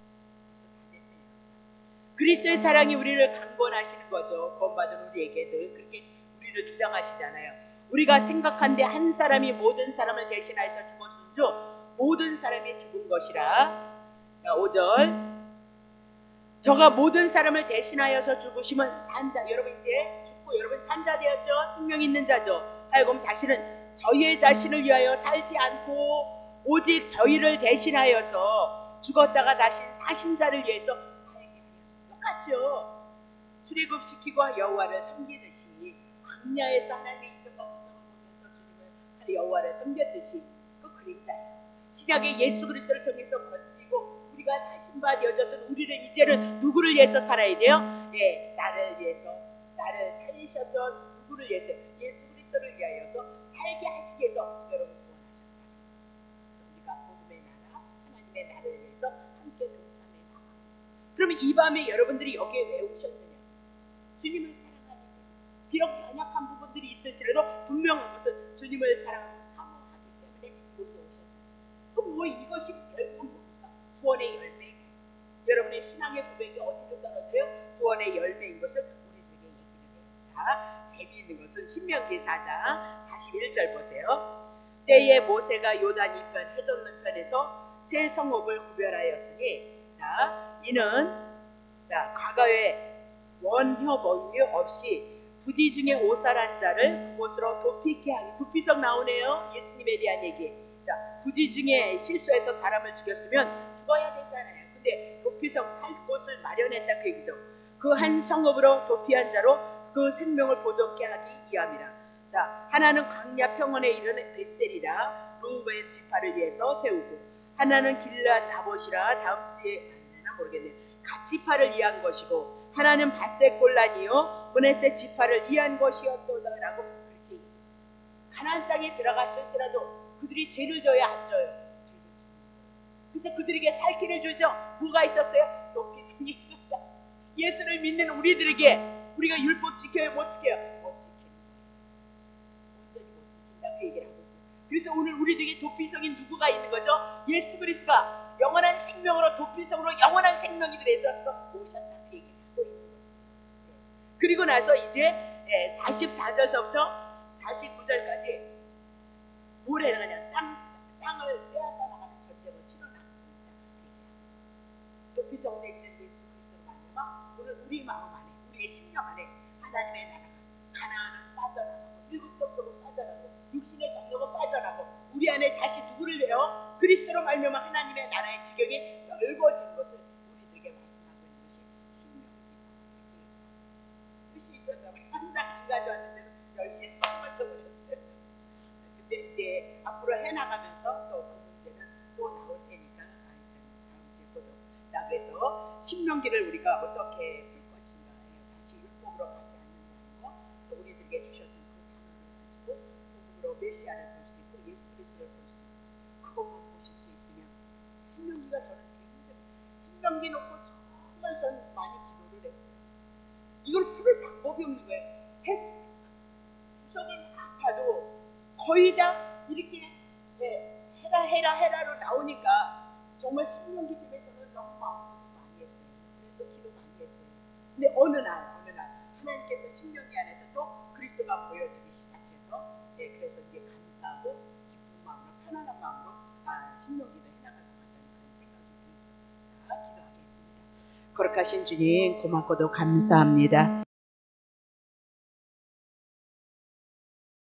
그리스도의 사랑이 우리를 강권하시는 거죠. 구원받은 우리에게도 그렇게 우리를 주장하시잖아요. 우리가 생각한데 한 사람이 모든 사람을 대신하여서 죽었은즉 모든 사람이 죽은 것이라. 자, 오 절. 저가 모든 사람을 대신하여서 죽으시면 산자. 여러분 이제 죽고 여러분 산자 되었죠. 생명 있는 자죠. 하여금 다시는 저희의 자신을 위하여 살지 않고 오직 저희를 대신하여서 죽었다가 다시 사신 자를 위해서 살게 하여. 똑같죠. 출애굽시키고 여호와를 섬기듯이 광야에서 하나님의 이적과 표적을 보면서 주님을 여호와를 섬겼듯이 그 그림자예요. 신약의 예수 그리스도를 통해서 건지고 우리가 사신 바 되어졌던 우리를 이제는 누구를 위해서 살아야 돼요? 예, 나를 위해서, 나를 살리셨던 누구를 위해서? 예수 그리스도를 위하여서 살게 하시기 위해서 여러분 구원하셨다. 그래서 우리가 복음의 나라, 하나님의 나라를 위해서 함께 동참해 나가고. 그러면 이 밤에 여러분들이 여기에 왜 오셨느냐? 주님을 사랑하기 때문에. 비록 연약한 부분들이 있을지라도 분명한 것은 주님을 사랑하고 사모하기 때문에 이곳에 오셨다. 그럼 뭐 이것이 결국은 뭡니까? 구원의 열매. 여러분의 신앙의 고백이 어디로 떨어져요? 구원의 열매인 것을 우리들에게 얘기를 해요. 자, 재미있는 것은 신명기 사 장 사십일 절 보세요. 때에 모세가 요단 이편 해돋는 편에서 세 성읍을 구별하였으니, 자, 이는 자 과거에 원혀 모유 없이 부디 중에 오살한 자를 그곳으로 도피케 하기. 도피성 나오네요. 예수님에 대한 얘기. 자, 부디 중에 실수해서 사람을 죽였으면 죽어야 되잖아요. 근데 도피성 살 곳을 마련했다 그 얘기죠. 그 한 성읍으로 도피한 자로 그 생명을 보존케 하기 위함이라. 자, 하나는 광야 평원에 이르는 벳셀이라 루벤 지파를 위해서 세우고, 하나는 길앗 나봇이라 다음 주에 맞나 모르겠네. 갓 지파를 위한 것이고, 하나는 밧셋 골란이요 브네셋 지파를 위한 것이었도다라고 그렇게 얘기해요. 가나안 땅에 들어갔을지라도 그들이 죄를 져야 안 져요. 그래서 그들에게 살 길을 주죠. 뭐가 있었어요? 도피성이 있었다. 예수를 믿는 우리들에게 우리가 율법 지켜요? 못 지켜요? 못 지키는 거예요. 온전히 못 지킨다 그 얘기를 하고 있어요. 그래서 오늘 우리들에게 도피성인 누구가 있는 거죠? 예수 그리스도가 영원한 생명으로 도피성으로 영원한 생명이 돼서 오셨다 그 얘기를 하고 있는 거예요. 그리고 나서 이제 사십사 절서부터 사십구 절까지 뭘 해나가냐? 땅, 땅을 빼앗아 나가는 전쟁을 치러나가고 있다. 도피성 대신에 예수 그리스도로 말미암아 오늘 우리 마음 안에, 우리의 심령 안에 하나님의 나라가, 가나안은 빠져나가고 일곱 족속은 빠져나가고 육신의 정력은 빠져나가고 우리 안에 다시 누구를 내어? 그리스도로 말미암아 하나님의 나라의 지경이 넓어진 것을 우리들에게 말씀하고 있는 것이 신명기입니다. 그럴 수 있었다면 한 장 안 가져왔는데도 열심히 꽉 맞춰버렸어요. 근데 이제 앞으로 해나가면서 또 그 문제는 또 나올 테니까 다음 주에 보도록. 신명기를 우리가 어떻게 풀 것인가, 다시 율법으로 가지 않는다는 거. 그래서 우리들에게 주셨던 그 단어를 가지고 복음으로 메시아를 볼 수 있고 예수 그리스도를 볼 수 있고 그것만 보실 수 있으면 신명기가 저는 굉장히 신명기 놓고 정말 저는 많이 기도를 했어요. 이걸 풀을 방법이 없는 거예요. 구석을 막 봐도 거의 다 이렇게 네, 해라 해라 해라로 나오니까 정말 신명기 때문에 저는 너무 마음고생 많이 했어요. 그래서 기도 많이 했어요. 근데 어느 날 어느 날 하나님께서 신명기 안에서 또 그리스도가 보여지기 시작해서 네, 그래서 이제 감사하고 기쁜 마음으로 편안한 마음으로 아, 신명기를 해나갈 것 같다는 그런 생각이 들죠. 자, 기도하겠습니다. 거룩하신 주님 고맙고도 감사합니다.